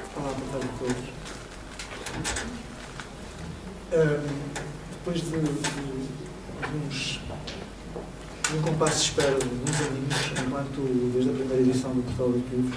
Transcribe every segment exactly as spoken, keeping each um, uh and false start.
Olá, boa tarde a todos. Um, depois de, de, de uns de um compasso de espera de uns aninhos, enquanto desde a primeira edição do Portal de Arquivos,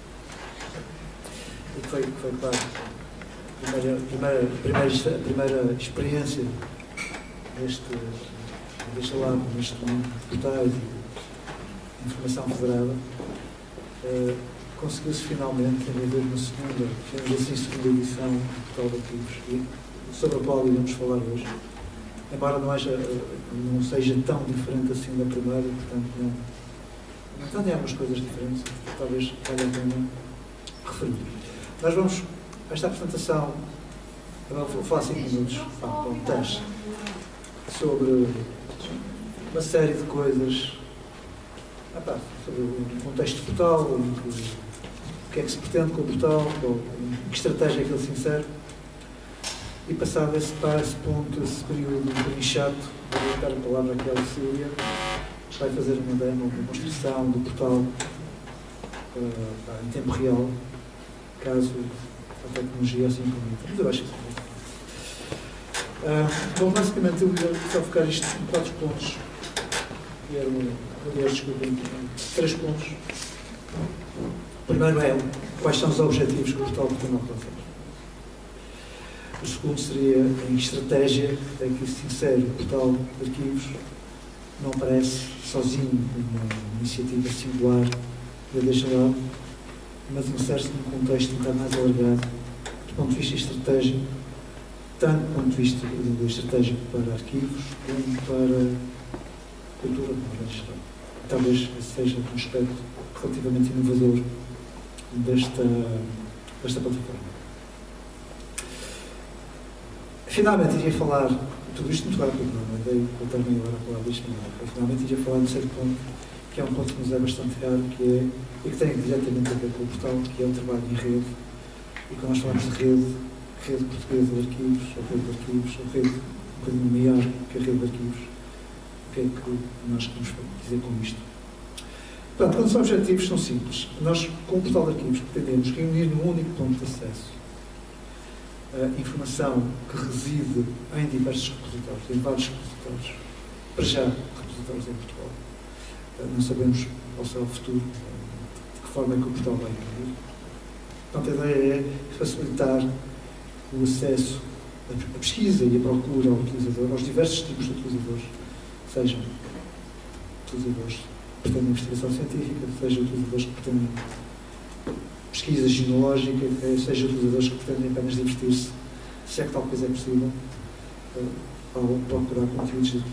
e que foi, que foi claro, a primeira, primeira, primeira, primeira experiência deste, deste lado, neste mundo de portais e de informação federada, uh, conseguiu-se finalmente haver uma segunda, digamos assim, segunda edição do Portal de Arquivos, sobre a qual iremos falar hoje, embora não, haja, não seja tão diferente assim da primeira, portanto, não, então tem algumas coisas diferentes, talvez valha a pena referir. Nós vamos, esta apresentação, eu vou falar cinco minutos, para um teste, sobre uma série de coisas, ah, pá, sobre o contexto total, o, o que é que se pretende com o portal, ou, que estratégia é que ele se insere. E passado esse, para esse ponto, esse período um bocadinho chato, vou dar a palavra aqui à Lucília, que vai fazer uma demo, uma demonstração do portal uh, em tempo real, caso a tecnologia assim permita. Mas eu acho que uh, bom, basicamente eu ia só focar isto em quatro pontos. E eram, aliás, desculpem, três pontos. O primeiro é quais são os objetivos que o portal pretende alcançar. O segundo seria em estratégia é que se insere o portal de arquivos, não parece sozinho uma iniciativa singular da deixa lá, mas insere-se num contexto um bocado mais alargado, do ponto de vista estratégico, tanto do ponto de vista estratégico para arquivos, como para cultura, talvez esse seja um aspecto relativamente inovador desta, desta plataforma. Finalmente iria falar, tudo isto muito rápido, não é? Dei contar meia hora a falar deste minuto. Finalmente iria falar de um certo ponto, que é um ponto que nos é bastante raro, que é, e que tem diretamente a ver com o portal, que é o trabalho em rede. E quando nós falamos de rede, rede portuguesa de arquivos, ou rede de arquivos, ou rede um bocadinho maior que a rede de arquivos, o que é que nós queremos dizer com isto? Portanto, quando os objetivos são simples, nós, com o portal de arquivos, pretendemos reunir num único ponto de acesso a informação que reside em diversos repositórios, em vários repositórios, para já repositórios em Portugal. Não sabemos qual será o futuro, de que forma é que o portal vai evoluir. Portanto, a ideia é facilitar o acesso, a pesquisa e a procura ao utilizador, aos diversos tipos de utilizadores, sejam utilizadores que pretendem investigação científica, sejam utilizadores que pretendem pesquisa genealógica, seja utilizadores que pretendem apenas divertir-se, se é que tal coisa é possível, ao procurar conteúdos de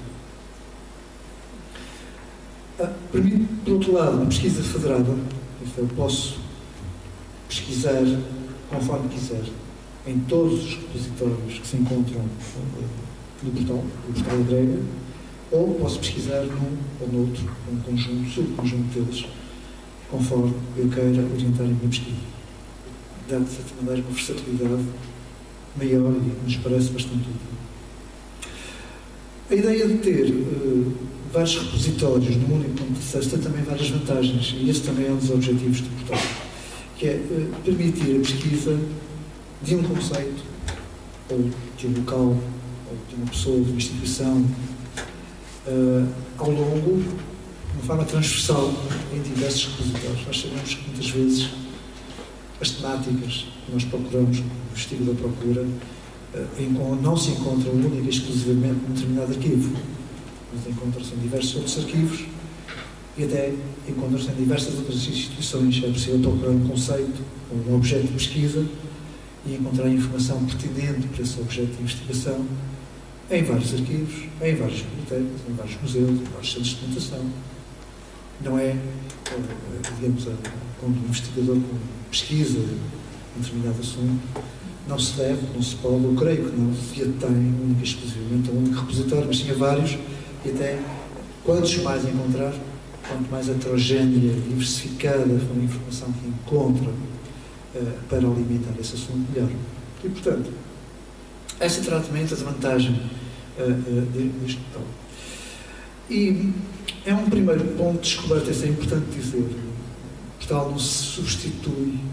ah, permite, por outro lado, uma pesquisa federada, isto é, eu posso pesquisar conforme quiser em todos os repositórios que se encontram no portal, no portal agrega, ou posso pesquisar num ou noutro, num conjunto, subconjunto deles, conforme eu queira orientar a minha pesquisa. Dá, de certa maneira, uma versatilidade maior e nos parece bastante útil. A ideia de ter uh, vários repositórios num único ponto de acesso tem também várias vantagens, e esse também é um dos objetivos do portal, que é uh, permitir a pesquisa de um conceito, ou de um local, ou de uma pessoa, de uma instituição, uh, ao longo, de uma forma transversal em diversos repositórios. Nós sabemos que muitas vezes as temáticas que nós procuramos, o estilo da procura, não se encontram única e exclusivamente num determinado arquivo, mas encontram-se em diversos outros arquivos e até encontram-se em diversas outras instituições. É possível procurar um conceito ou um objeto de pesquisa e encontrar informação pertinente para esse objeto de investigação em vários arquivos, em várias bibliotecas, em vários museus, em vários centros de documentação. Não é, digamos, quando um investigador pesquisa um determinado assunto, não se deve, não se pode, eu creio que não se atém única e exclusivamente a um único repositório, mas sim a vários, e até quantos mais encontrar, quanto mais heterogénea e diversificada for a informação que encontra uh, para alimentar esse assunto, melhor. E, portanto, essa será também a desvantagem uh, uh, deste portal. E é um primeiro ponto de descoberta, isso é importante dizer. O portal não se substitui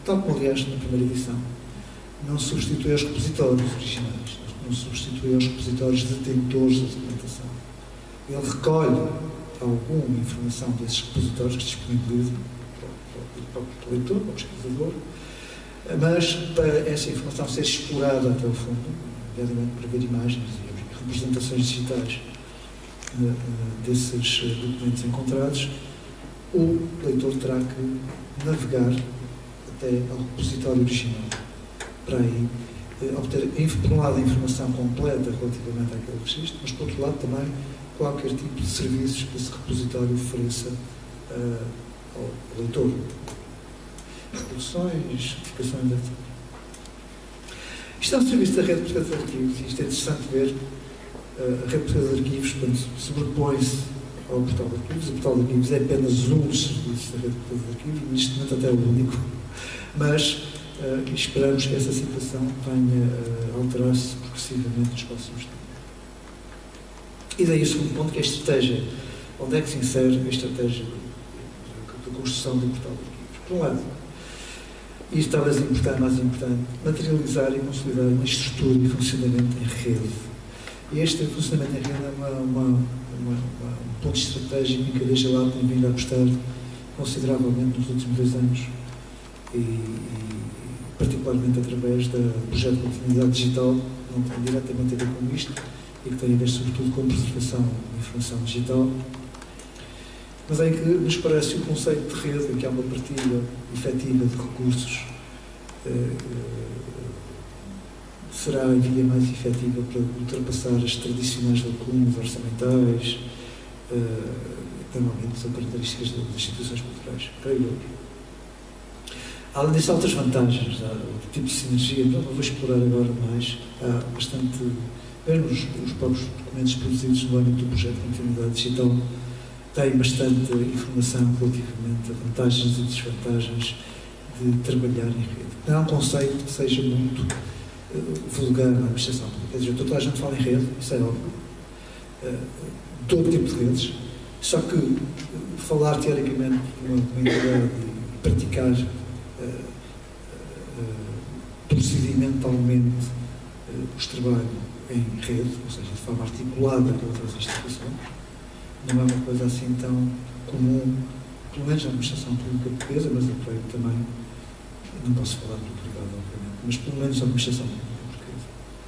tal como aliás na primeira edição, não substitui os repositórios originais, não substitui os repositórios detentores da documentação. Ele recolhe alguma informação desses repositórios que disponibiliza para o leitor, para o pesquisador, mas para essa informação ser explorada até o fundo, nomeadamente para ver imagens e representações digitais desses documentos encontrados, o leitor terá que navegar até ao repositório original, para aí obter, por um lado, a informação completa relativamente àquele registro, mas, por outro lado, também qualquer tipo de serviços que esse repositório ofereça uh, ao leitor. Traduções, certificações, etcétera. Isto é um serviço da rede portuguesa de arquivos, e isto é interessante ver. Uh, a rede portuguesa de arquivos, portanto, sobrepõe-se ao portal de arquivos. O portal de arquivos é apenas um dos serviços da rede portuguesa de arquivos, e neste momento até é o único. Mas uh, esperamos que essa situação venha a uh, alterar-se progressivamente nos próximos tempos. E daí o segundo ponto, que é a estratégia. Onde é que se insere a estratégia da construção do portal de arquivos? Por um lado, e isto talvez importante, mais importante, materializar e consolidar uma estrutura e funcionamento em rede. E este funcionamento em rede é uma, uma, uma, uma, um ponto estratégico em que a D G Lab tem vindo a apostar consideravelmente nos últimos dois anos, e, e particularmente através do projeto de continuidade digital, que não tem diretamente a ver com isto, e que tem a ver sobretudo com a preservação de informação digital, mas em que nos parece o conceito de rede, em que há uma partilha efetiva de recursos, eh, será a via mais efetiva para ultrapassar as tradicionais lacunas orçamentais, eh, que normalmente são características das instituições culturais, creio eu. Além disso, há outras vantagens, há outro tipo de sinergia, não vou explorar agora mais, há bastante, mesmo os, os próprios documentos produzidos no âmbito do projeto de continuidade digital têm bastante informação relativamente a vantagens e desvantagens de trabalhar em rede. Não é um conceito que seja muito uh, vulgar na administração pública. Quer dizer, toda a gente fala em rede, isso é óbvio, uh, todo tipo de redes, só que uh, falar teoricamente de uma comunidade e praticar uh, uh, procedimentalmente uh, os trabalhos em rede, ou seja, de forma articulada com outras instituições, não é uma coisa assim tão comum, pelo menos na administração pública portuguesa, mas eu creio que também, não posso falar pelo privado, obviamente, mas pelo menos na administração pública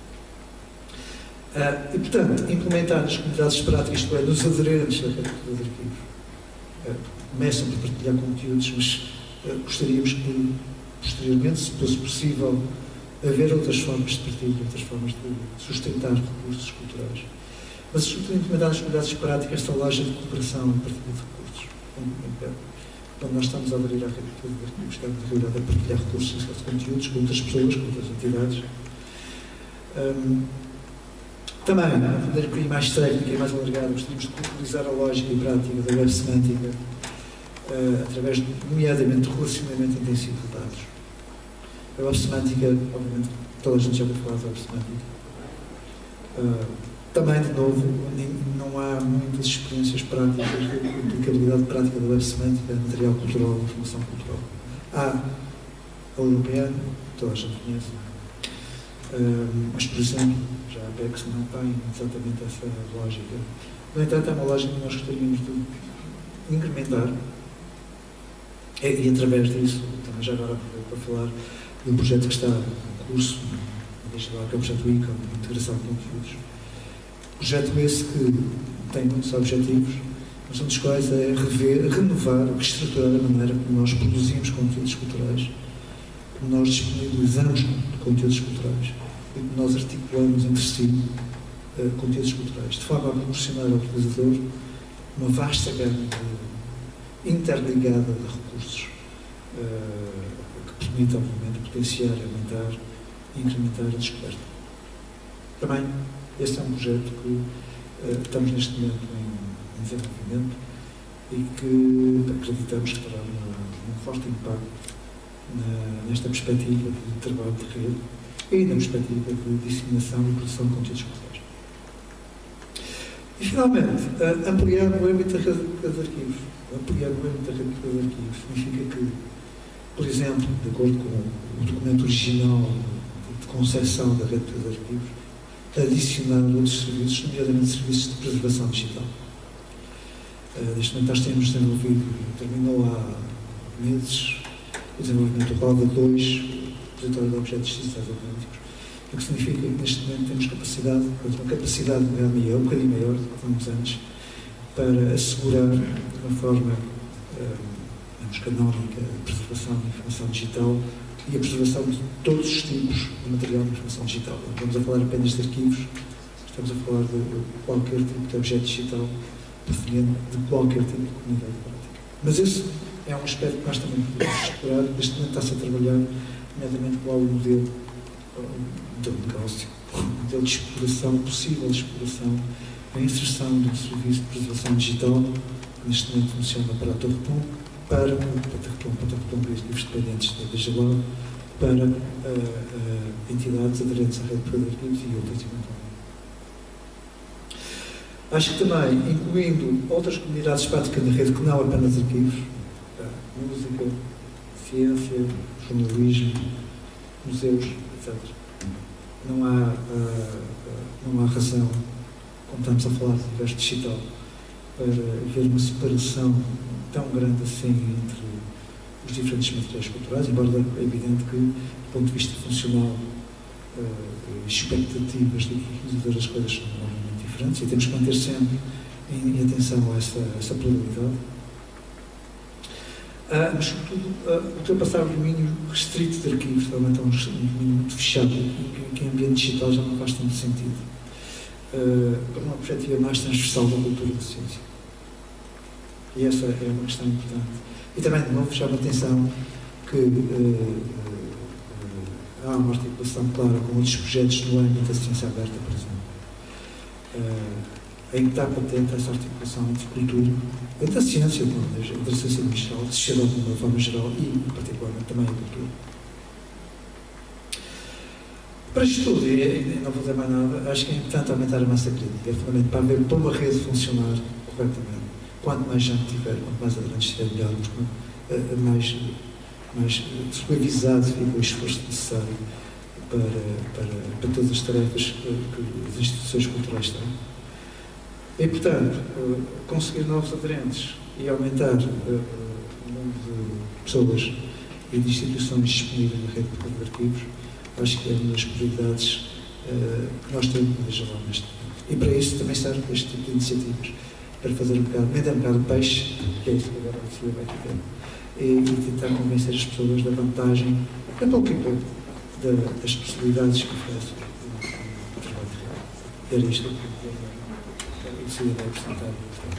portuguesa. Uh, e, portanto, implementar nas comunidades práticas, isto é, nos aderentes da rede de arquivos, uh, começam por partilhar conteúdos, mas uh, gostaríamos que, posteriormente, se fosse possível, haver outras formas de partilha, outras formas de sustentar recursos culturais. Mas, sobretudo, implementar nas comunidades práticas esta lógica de cooperação e partilha de recursos. Quando nós estamos a aderir à rede de arquivos, estamos, na realidade, a partilhar recursos e conteúdos com outras pessoas, com outras entidades. Um, também, de uma maneira um bocadinho mais técnica e mais alargada, gostaríamos de popularizar a lógica e prática da web semântica, uh, através, de, nomeadamente, do relacionamento intensivo de dados. A web semântica, obviamente, toda a gente já ouviu falar da web semântica. Uh, Também, de novo, não há muitas experiências práticas de aplicabilidade prática da web semântica, material cultural, informação cultural. Há a europeana, toda a gente conhece, um, mas, por exemplo, já a Apex não tem exatamente essa lógica. No entanto, é uma lógica que nós gostaríamos de incrementar, e, e através disso, também já agora para falar de um projeto que está em curso, deixa lá, que é o projeto I C A, de integração de conteúdos. Projeto esse que tem muitos objetivos, mas um dos quais é rever, renovar, reestruturar a maneira como nós produzimos conteúdos culturais, como nós disponibilizamos conteúdos culturais e como nós articulamos entre si uh, conteúdos culturais, de forma a proporcionar ao utilizador uma vasta gama de, interligada de recursos uh, que permite, obviamente, potenciar, aumentar e incrementar a descoberta. Também, este é um projeto que uh, estamos neste momento em, em desenvolvimento e que acreditamos que terá uma, um forte impacto na, nesta perspectiva de trabalho de rede e na perspectiva de disseminação e produção de conteúdos culturais. E, finalmente, uh, ampliar o âmbito da rede de arquivos. Ampliar o âmbito da rede de arquivos significa que por exemplo, de acordo com o documento original de concepção da rede de arquivos, adicionar outros serviços, nomeadamente serviços de preservação digital. Uh, neste momento nós temos desenvolvido, terminou há meses, o desenvolvimento do Roda dois, o repositório de objetos digitais autênticos, o que significa que neste momento temos capacidade, uma capacidade maior, um bocadinho maior do que tínhamos antes, para assegurar de uma forma uh, menos canónica a preservação de informação digital e a preservação de todos os tipos de material de informação digital. Não estamos a falar apenas de arquivos, estamos a falar de qualquer tipo de objeto digital, definindo de qualquer tipo de comunidade prática. Mas esse é um aspecto que nós também podemos explorar. Neste momento está-se a trabalhar, nomeadamente qual o modelo, modelo de negócio, o modelo de exploração, possível exploração, a inserção de um serviço de preservação digital, que neste momento funciona para a Torre Pum, para a Torre Pum, para a Torre Pum, e os dependentes da Bejalão, para uh, uh, entidades aderentes à rede de arquivos e outras eventualmente. Acho que também, incluindo outras comunidades práticas da rede que não apenas arquivos, música, ciência, jornalismo, museus, etcétera. Não há, uh, não há razão, como estamos a falar de universo digital, para haver uma separação tão grande assim entre os diferentes materiais culturais, embora é evidente que, do ponto de vista funcional, uh, expectativas do utilizador das coisas são enormemente diferentes e temos que manter sempre em, em atenção a essa, essa pluralidade. Uh, mas, sobretudo, uh, ultrapassar o domínio restrito de arquivos, realmente é um domínio muito fechado, que, que em ambiente digital já não faz tanto sentido, uh, para uma perspectiva mais transversal da cultura e da ciência. E essa é uma questão importante. E também, de novo, chama a atenção que uh, uh, uh, há uma articulação clara com outros projetos no âmbito da ciência aberta, por exemplo. Uh, em que está patente essa articulação entre cultura, entre a ciência, entre a ciência em geral, a sociedade de uma forma geral e, particularmente, também a cultura. Para isto tudo, e, e não vou dizer mais nada, acho que é importante aumentar a massa crítica, é fundamental para ver para uma rede funcionar corretamente. Quanto mais gente tiver, quanto mais aderentes tiver, melhor, mas mais, mais supervisado fica o esforço necessário para, para, para todas as tarefas que, que as instituições culturais têm. E, portanto, conseguir novos aderentes e aumentar uh, o número de pessoas e de instituições disponíveis na rede de arquivos, acho que é uma das prioridades uh, que nós temos no Bejalão neste momento. E para isso também serve este tipo de iniciativas, para fazer um bocado, vender um bocado de peixe, que é isso que agora a Lucia vai fazer, e, e tentar convencer as pessoas da vantagem, a pouco e pouco, da, das possibilidades que oferece o trabalho real. Era isto que se vai apresentar.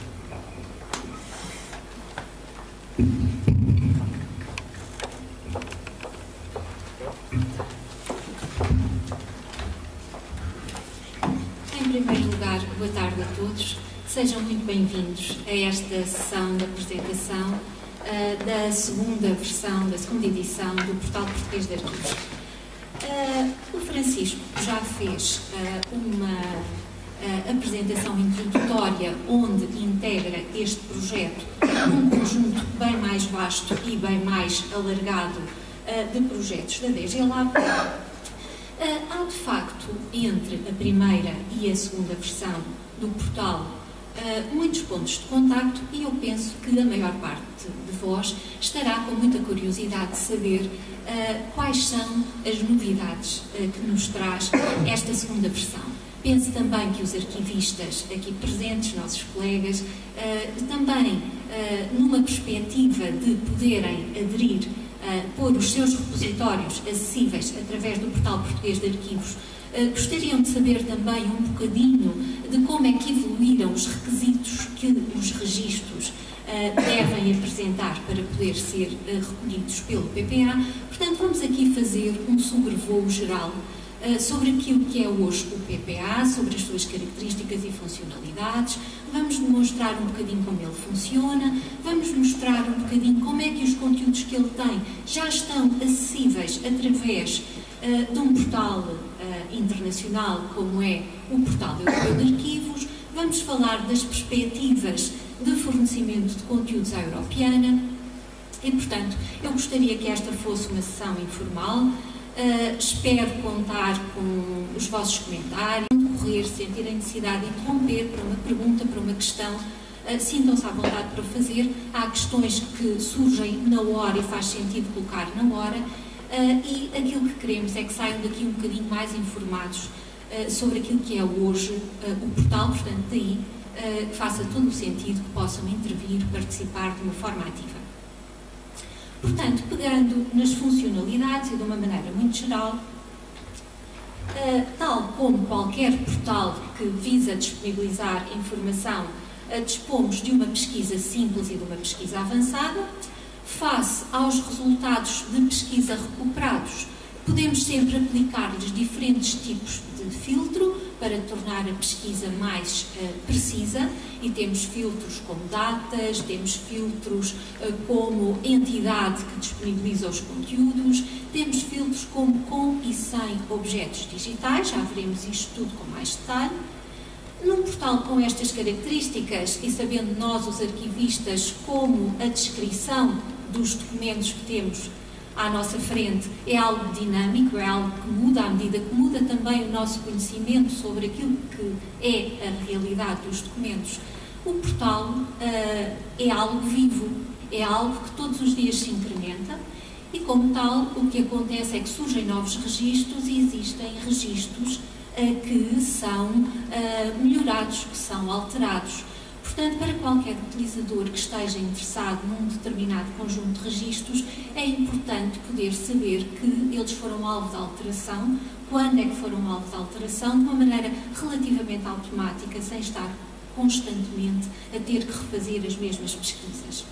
Em primeiro lugar, boa tarde a todos. Sejam muito bem-vindos a esta sessão de apresentação uh, da segunda versão, da segunda edição do Portal Português de Arquivos. Uh, o Francisco já fez uh, uma Uh, apresentação introdutória onde integra este projeto num conjunto bem mais vasto e bem mais alargado uh, de projetos da D G Lab. Uh, há de facto entre a primeira e a segunda versão do portal uh, muitos pontos de contacto e eu penso que a maior parte de vós estará com muita curiosidade de saber uh, quais são as novidades uh, que nos traz esta segunda versão. Penso também que os arquivistas aqui presentes, nossos colegas, uh, também, uh, numa perspectiva de poderem aderir, uh, pôr os seus repositórios acessíveis através do Portal Português de Arquivos, uh, gostariam de saber também um bocadinho de como é que evoluíram os requisitos que os registros uh, devem apresentar para poder ser uh, recolhidos pelo P P A. Portanto, vamos aqui fazer um sobrevoo geral Uh, sobre aquilo que é hoje o P P A, sobre as suas características e funcionalidades, vamos demonstrar um bocadinho como ele funciona, vamos mostrar um bocadinho como é que os conteúdos que ele tem já estão acessíveis através uh, de um portal uh, internacional como é o Portal Europeu de Arquivos, vamos falar das perspectivas de fornecimento de conteúdos à europeana E, portanto, eu gostaria que esta fosse uma sessão informal. Uh, espero contar com os vossos comentários, correr, sentir a necessidade de interromper para uma pergunta, para uma questão. Uh, sintam-se à vontade para fazer. Há questões que surgem na hora e faz sentido colocar na hora. Uh, e aquilo que queremos é que saiam daqui um bocadinho mais informados uh, sobre aquilo que é hoje uh, o portal, portanto, daí uh, que faça todo o sentido que possam intervir, participar de uma forma ativa. Portanto, pegando nas funcionalidades e de uma maneira muito geral, uh, tal como qualquer portal que visa disponibilizar informação, uh, dispomos de uma pesquisa simples e de uma pesquisa avançada. Face aos resultados de pesquisa recuperados, podemos sempre aplicar-lhes diferentes tipos de filtro para tornar a pesquisa mais uh, precisa, e temos filtros como datas, temos filtros uh, como entidade que disponibiliza os conteúdos, temos filtros como com e sem objetos digitais, já veremos isto tudo com mais detalhe. Num portal com estas características, e sabendo nós, os arquivistas, como a descrição dos documentos que temos à nossa frente é algo dinâmico, é algo que muda à medida que muda também o nosso conhecimento sobre aquilo que é a realidade dos documentos. O portal uh, é algo vivo, é algo que todos os dias se incrementa e, como tal, o que acontece é que surgem novos registros e existem registros uh, que são uh, melhorados, que são alterados. Portanto, para qualquer utilizador que esteja interessado num determinado conjunto de registros, é importante poder saber que eles foram alvo de alteração, quando é que foram alvo de alteração, de uma maneira relativamente automática, sem estar constantemente a ter que refazer as mesmas pesquisas.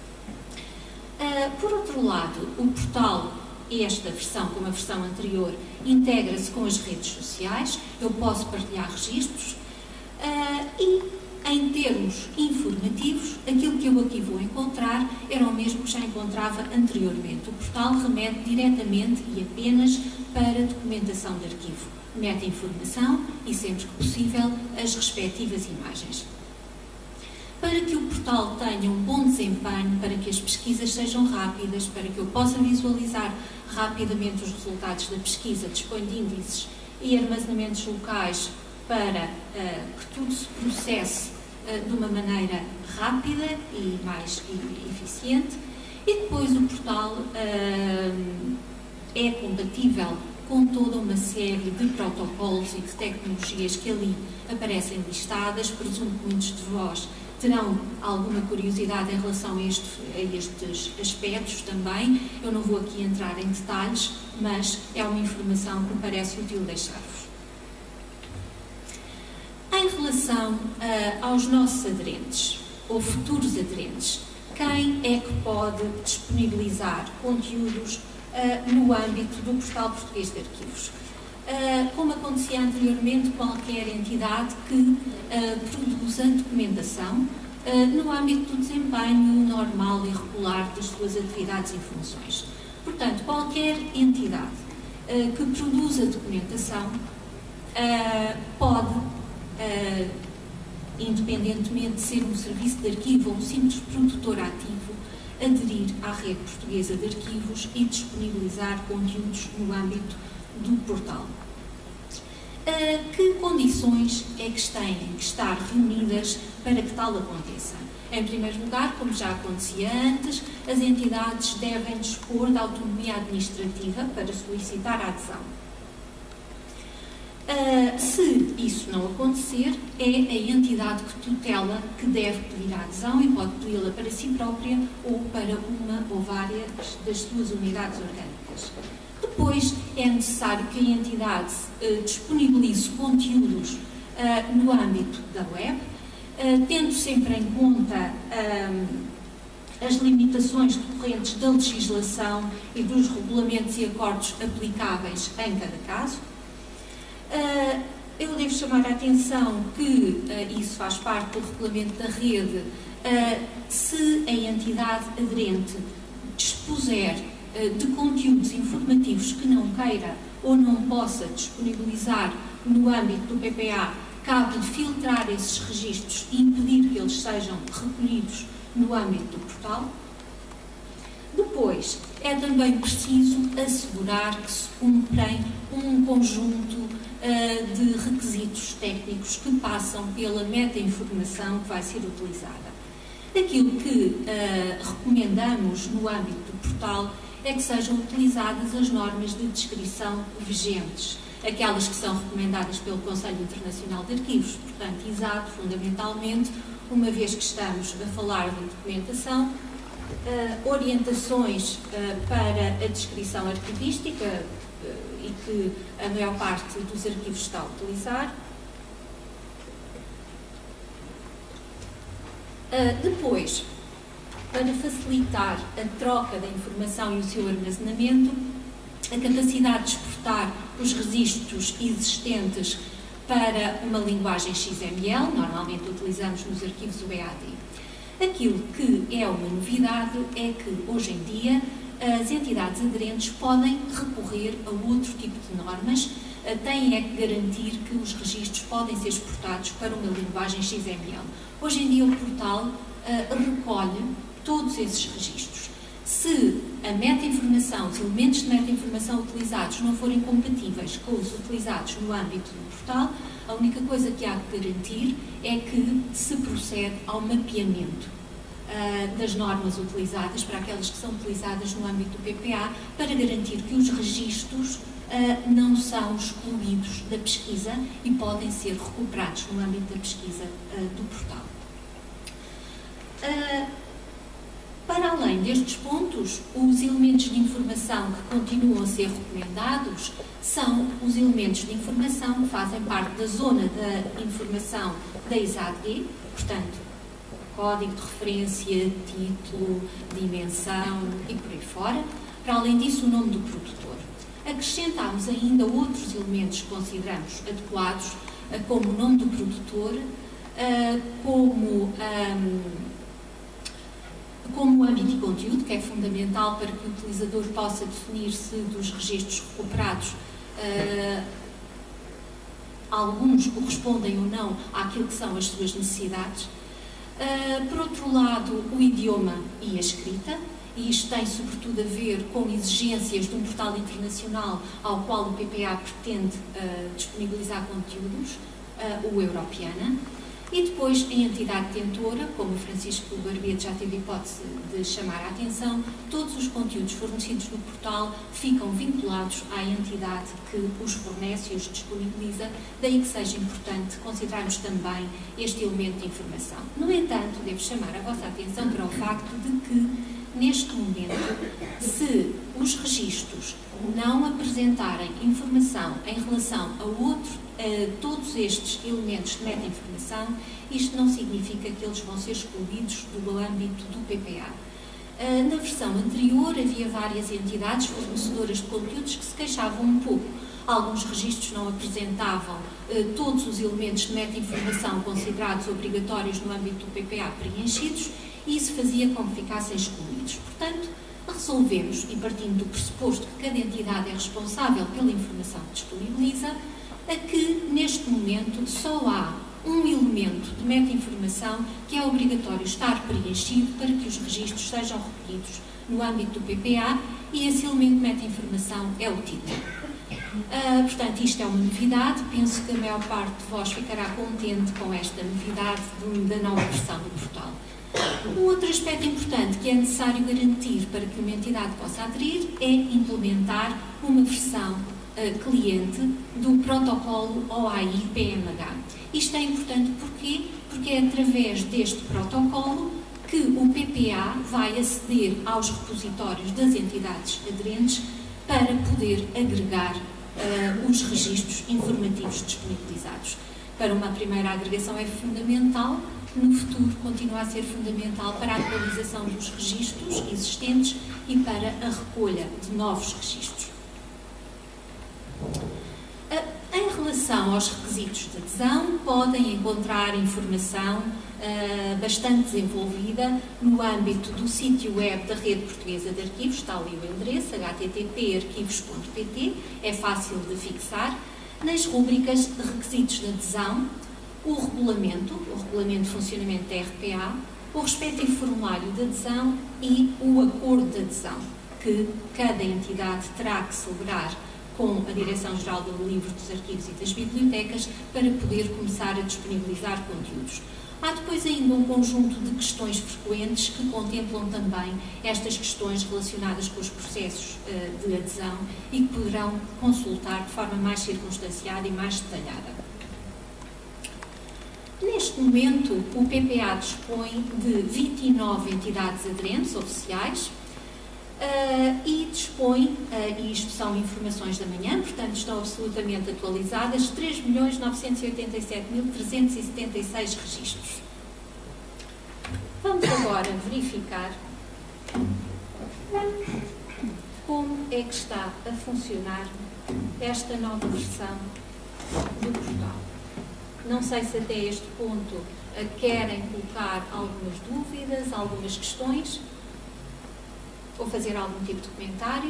Uh, por outro lado, o portal, esta versão, como a versão anterior, integra-se com as redes sociais. Eu posso partilhar registros uh, e, em termos informativos, aquilo que eu aqui vou encontrar era o mesmo que já encontrava anteriormente. O portal remete diretamente e apenas para documentação de arquivo. Mete informação e, sempre que possível, as respectivas imagens. Para que o portal tenha um bom desempenho, para que as pesquisas sejam rápidas, para que eu possa visualizar rapidamente os resultados da pesquisa, dispõe de índices e armazenamentos locais para uh, que tudo se processe uh, de uma maneira rápida e mais e, eficiente. E depois o portal uh, é compatível com toda uma série de protocolos e de tecnologias que ali aparecem listadas. Presumo que muitos de vós terão alguma curiosidade em relação a, este, a estes aspectos também. Eu não vou aqui entrar em detalhes, mas é uma informação que me parece útil deixar-vos. Em relação uh, aos nossos aderentes, ou futuros aderentes, quem é que pode disponibilizar conteúdos uh, no âmbito do Portal Português de Arquivos? Uh, como acontecia anteriormente, qualquer entidade que uh, produza documentação uh, no âmbito do desempenho normal e regular das suas atividades e funções. Portanto, qualquer entidade uh, que produza documentação uh, pode, uh, independentemente de ser um serviço de arquivo ou um simples produtor ativo, aderir à rede portuguesa de arquivos e disponibilizar conteúdos no âmbito do portal. Uh, que condições é que têm que estar reunidas para que tal aconteça? Em primeiro lugar, como já acontecia antes, as entidades devem dispor de autonomia administrativa para solicitar a adesão. Uh, se isso não acontecer, é a entidade que tutela que deve pedir a adesão e pode pedi-la para si própria ou para uma ou várias das suas unidades orgânicas. Depois, é necessário que a entidade uh, disponibilize conteúdos uh, no âmbito da web, uh, tendo sempre em conta um, as limitações decorrentes da legislação e dos regulamentos e acordos aplicáveis em cada caso. Uh, eu devo chamar a atenção que uh, isso faz parte do regulamento da rede. Uh, se a entidade aderente dispuser de conteúdos informativos que não queira ou não possa disponibilizar no âmbito do P P A, cabe-lhe filtrar esses registros e impedir que eles sejam recolhidos no âmbito do portal. Depois, é também preciso assegurar que se cumprem um conjunto uh, de requisitos técnicos que passam pela meta-informação que vai ser utilizada. Aquilo que uh, recomendamos no âmbito do portal é que sejam utilizadas as normas de descrição vigentes, aquelas que são recomendadas pelo Conselho Internacional de Arquivos, portanto, exato, fundamentalmente, uma vez que estamos a falar de documentação, uh, orientações uh, para a descrição arquivística uh, e que a maior parte dos arquivos está a utilizar. Uh, depois, para facilitar a troca da informação e o seu armazenamento, a capacidade de exportar os registros existentes para uma linguagem X M L, normalmente utilizamos nos arquivos U E A D. Aquilo que é uma novidade é que, hoje em dia, as entidades aderentes podem recorrer a outro tipo de normas, têm é que garantir que os registros podem ser exportados para uma linguagem X M L. Hoje em dia o portal uh, recolhe todos esses registros. Se a meta-informação, os elementos de meta-informação utilizados não forem compatíveis com os utilizados no âmbito do portal, a única coisa que há que garantir é que se procede ao mapeamento uh, das normas utilizadas para aquelas que são utilizadas no âmbito do P P A, para garantir que os registros uh, não são excluídos da pesquisa e podem ser recuperados no âmbito da pesquisa uh, do portal. Uh, Para além destes pontos, os elementos de informação que continuam a ser recomendados são os elementos de informação que fazem parte da zona da informação da I S A D G, portanto, código de referência, título, dimensão e por aí fora. Para além disso, o nome do produtor. Acrescentámos ainda outros elementos que consideramos adequados, como o nome do produtor, como... Um, como o âmbito e conteúdo, que é fundamental para que o utilizador possa definir se dos registros recuperados uh, alguns correspondem ou não àquilo que são as suas necessidades. Uh, por outro lado, o idioma e a escrita, e isto tem sobretudo a ver com exigências de um portal internacional ao qual o P P A pretende uh, disponibilizar conteúdos, uh, o Europeana. E depois, a entidade detentora, como o Francisco Barbeto já teve hipótese de chamar a atenção, todos os conteúdos fornecidos no portal ficam vinculados à entidade que os fornece e os disponibiliza, daí que seja importante considerarmos também este elemento de informação. No entanto, devo chamar a vossa atenção para o facto de que, neste momento, se os registros não apresentarem informação em relação a outro Uh, todos estes elementos de meta-informação, isto não significa que eles vão ser excluídos do âmbito do P P A. Uh, na versão anterior havia várias entidades fornecedoras de conteúdos que se queixavam um pouco. Alguns registros não apresentavam uh, todos os elementos de meta-informação considerados obrigatórios no âmbito do P P A preenchidos e isso fazia com que ficassem excluídos. Portanto, resolvemos, e partindo do pressuposto que cada entidade é responsável pela informação que disponibiliza, a que, neste momento, só há um elemento de meta-informação que é obrigatório estar preenchido para que os registros sejam recolhidos no âmbito do P P A e esse elemento de meta-informação é o título. Uh, portanto, isto é uma novidade, penso que a maior parte de vós ficará contente com esta novidade da nova versão do portal. Um outro aspecto importante que é necessário garantir para que uma entidade possa aderir é implementar uma versão cliente do protocolo O A I P M H. Isto é importante porquê? Porque é através deste protocolo que o P P A vai aceder aos repositórios das entidades aderentes para poder agregar uh, os registros informativos disponibilizados. Para uma primeira agregação é fundamental, no futuro continua a ser fundamental para a atualização dos registros existentes e para a recolha de novos registros. Em relação aos requisitos de adesão, podem encontrar informação uh, bastante desenvolvida no âmbito do sítio web da Rede Portuguesa de Arquivos, está ali o endereço, h t t p ponto arquivos ponto p t, é fácil de fixar. Nas rúbricas de requisitos de adesão, o regulamento, o regulamento de funcionamento da R P A, o respectivo formulário de adesão e o acordo de adesão, que cada entidade terá que celebrar com a Direção-Geral do Livro, dos Arquivos e das Bibliotecas para poder começar a disponibilizar conteúdos. Há depois ainda um conjunto de questões frequentes que contemplam também estas questões relacionadas com os processos uh, de adesão e que poderão consultar de forma mais circunstanciada e mais detalhada. Neste momento, o P P A dispõe de vinte e nove entidades aderentes oficiais uh, e dispõe, uh, e isto são informações da manhã, portanto estão absolutamente atualizadas, três milhões novecentos e oitenta e sete mil trezentos e setenta e seis registros. Vamos agora verificar como é que está a funcionar esta nova versão do portal. Não sei se até este ponto uh, querem colocar algumas dúvidas, algumas questões, ou fazer algum tipo de comentário.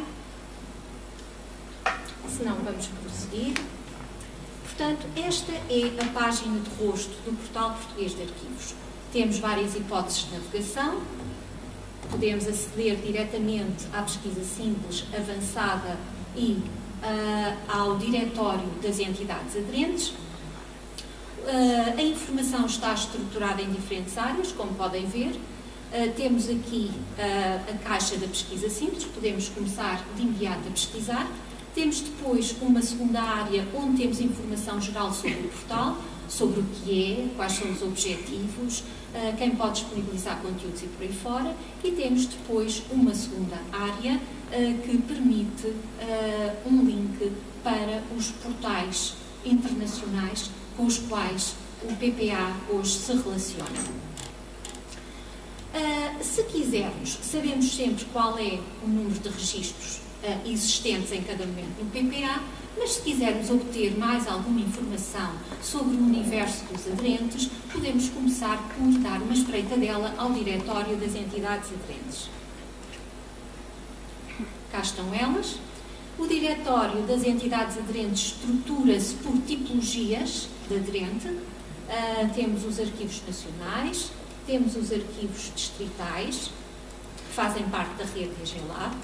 Se não, vamos prosseguir. Portanto, esta é a página de rosto do Portal Português de Arquivos. Temos várias hipóteses de navegação. Podemos aceder diretamente à pesquisa simples, avançada e uh, ao diretório das entidades aderentes. Uh, a informação está estruturada em diferentes áreas, como podem ver. Uh, temos aqui uh, a caixa da pesquisa simples, podemos começar de imediato a pesquisar. Temos depois uma segunda área onde temos informação geral sobre o portal, sobre o que é, quais são os objetivos, uh, quem pode disponibilizar conteúdos e por aí fora. E temos depois uma segunda área uh, que permite uh, um link para os portais internacionais com os quais o P P A hoje se relaciona. Uh, se quisermos, sabemos sempre qual é o número de registros uh, existentes em cada momento no P P A, mas se quisermos obter mais alguma informação sobre o universo dos aderentes, podemos começar por dar uma espreita dela ao diretório das entidades aderentes. Cá estão elas. O diretório das entidades aderentes estrutura-se por tipologias de aderente. Uh, temos os arquivos nacionais, temos os arquivos distritais, que fazem parte da rede D G L A B.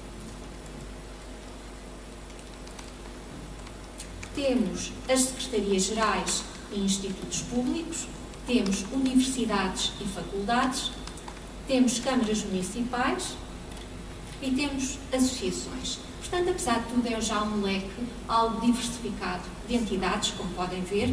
Temos as secretarias-gerais e institutos públicos, temos universidades e faculdades, temos câmaras municipais e temos associações. Portanto, apesar de tudo, é já um leque algo diversificado de entidades, como podem ver.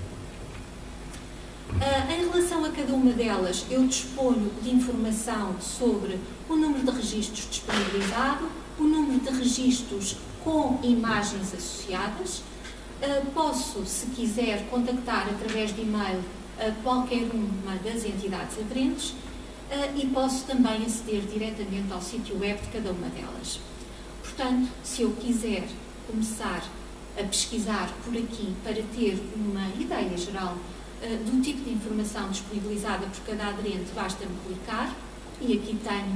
Uh, em relação a cada uma delas, eu disponho de informação sobre o número de registros disponibilizado, o número de registros com imagens associadas. Uh, posso, se quiser, contactar através de e-mail uh, qualquer uma das entidades aderentes uh, e posso também aceder diretamente ao sítio web de cada uma delas. Portanto, se eu quiser começar a pesquisar por aqui para ter uma ideia geral uh, do tipo de informação disponibilizada por cada aderente, basta-me clicar e aqui tenho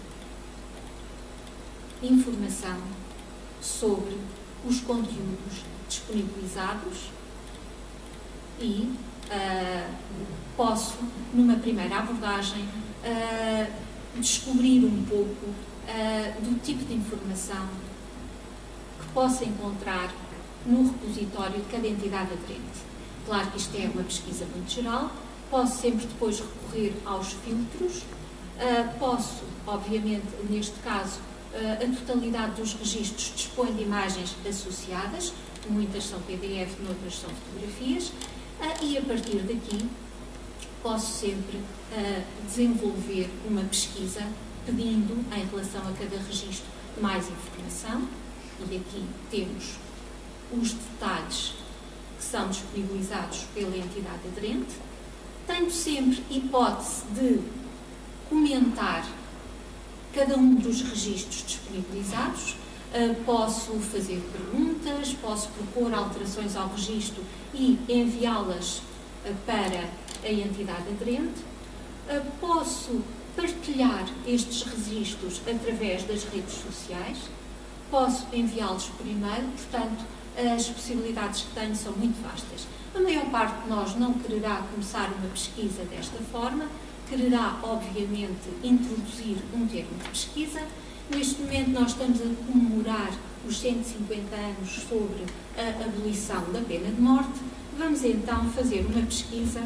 informação sobre os conteúdos disponibilizados e uh, posso, numa primeira abordagem, uh, descobrir um pouco uh, do tipo de informação que posso encontrar no repositório de cada entidade aderente. Claro que isto é uma pesquisa muito geral, posso sempre depois recorrer aos filtros, uh, posso, obviamente, neste caso, uh, a totalidade dos registros dispõe de imagens associadas, muitas são P D F, outras são fotografias, uh, e a partir daqui posso sempre uh, desenvolver uma pesquisa pedindo, em relação a cada registro, mais informação, e aqui temos os detalhes que são disponibilizados pela entidade aderente. Tenho sempre hipótese de comentar cada um dos registros disponibilizados. Uh, posso fazer perguntas, posso propor alterações ao registro e enviá-las uh, para a entidade aderente. Uh, posso partilhar estes registros através das redes sociais, posso enviá-los por e-mail, portanto, as possibilidades que tenho são muito vastas. A maior parte de nós não quererá começar uma pesquisa desta forma, quererá, obviamente, introduzir um termo de pesquisa. Neste momento nós estamos a comemorar os cento e cinquenta anos sobre a abolição da pena de morte. Vamos então fazer uma pesquisa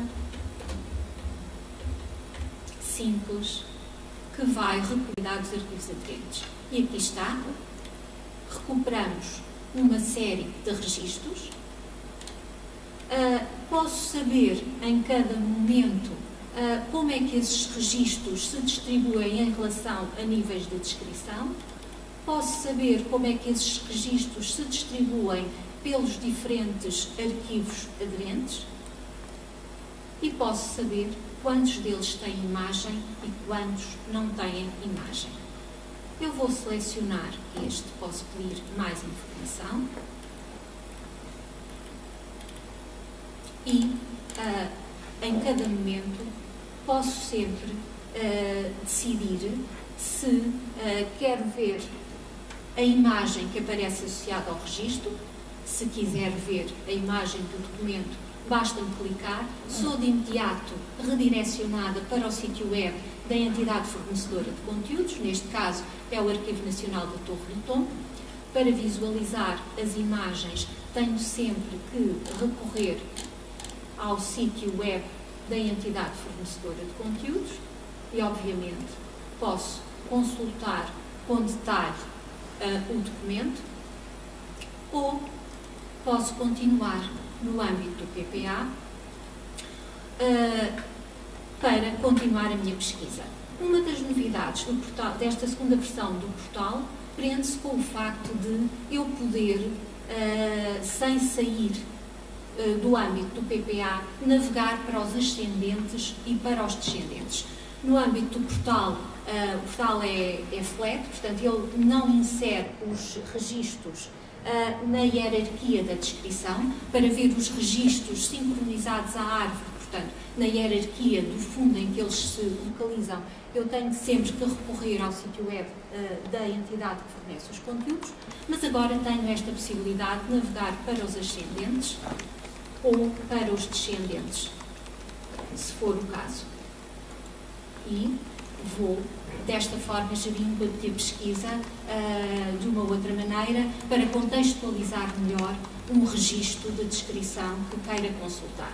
simples que vai recolher dados arquivos aderentes. E aqui está. Recuperamos uma série de registros. Uh, posso saber em cada momento uh, como é que esses registros se distribuem em relação a níveis de descrição. Posso saber como é que esses registros se distribuem pelos diferentes arquivos aderentes. E posso saber quantos deles têm imagem e quantos não têm imagem. Eu vou selecionar este, posso pedir mais informação. E, uh, em cada momento, posso sempre uh, decidir se uh, quero ver a imagem que aparece associada ao registro. Se quiser ver a imagem do documento, basta-me clicar, sou de imediato redirecionada para o sítio web da entidade fornecedora de conteúdos, neste caso é o Arquivo Nacional da Torre do Tombo. Para visualizar as imagens, tenho sempre que recorrer ao sítio web da entidade fornecedora de conteúdos e, obviamente, posso consultar com detalhe uh, o documento, ou posso continuar no âmbito do P P A uh, para continuar a minha pesquisa. Uma das novidades do portal, desta segunda versão do portal prende-se com o facto de eu poder, uh, sem sair uh, do âmbito do P P A, navegar para os ascendentes e para os descendentes. No âmbito do portal, uh, o portal é, é flat, portanto ele não insere os registros uh, na hierarquia da descrição, para ver os registros sincronizados à árvore, portanto, na hierarquia do fundo em que eles se localizam. Eu tenho sempre que recorrer ao sítio web uh, da entidade que fornece os conteúdos, mas agora tenho esta possibilidade de navegar para os ascendentes ou para os descendentes, se for o caso. E vou, desta forma, gerindo a minha pesquisa uh, de uma outra maneira, para contextualizar melhor um registro de descrição que queira consultar.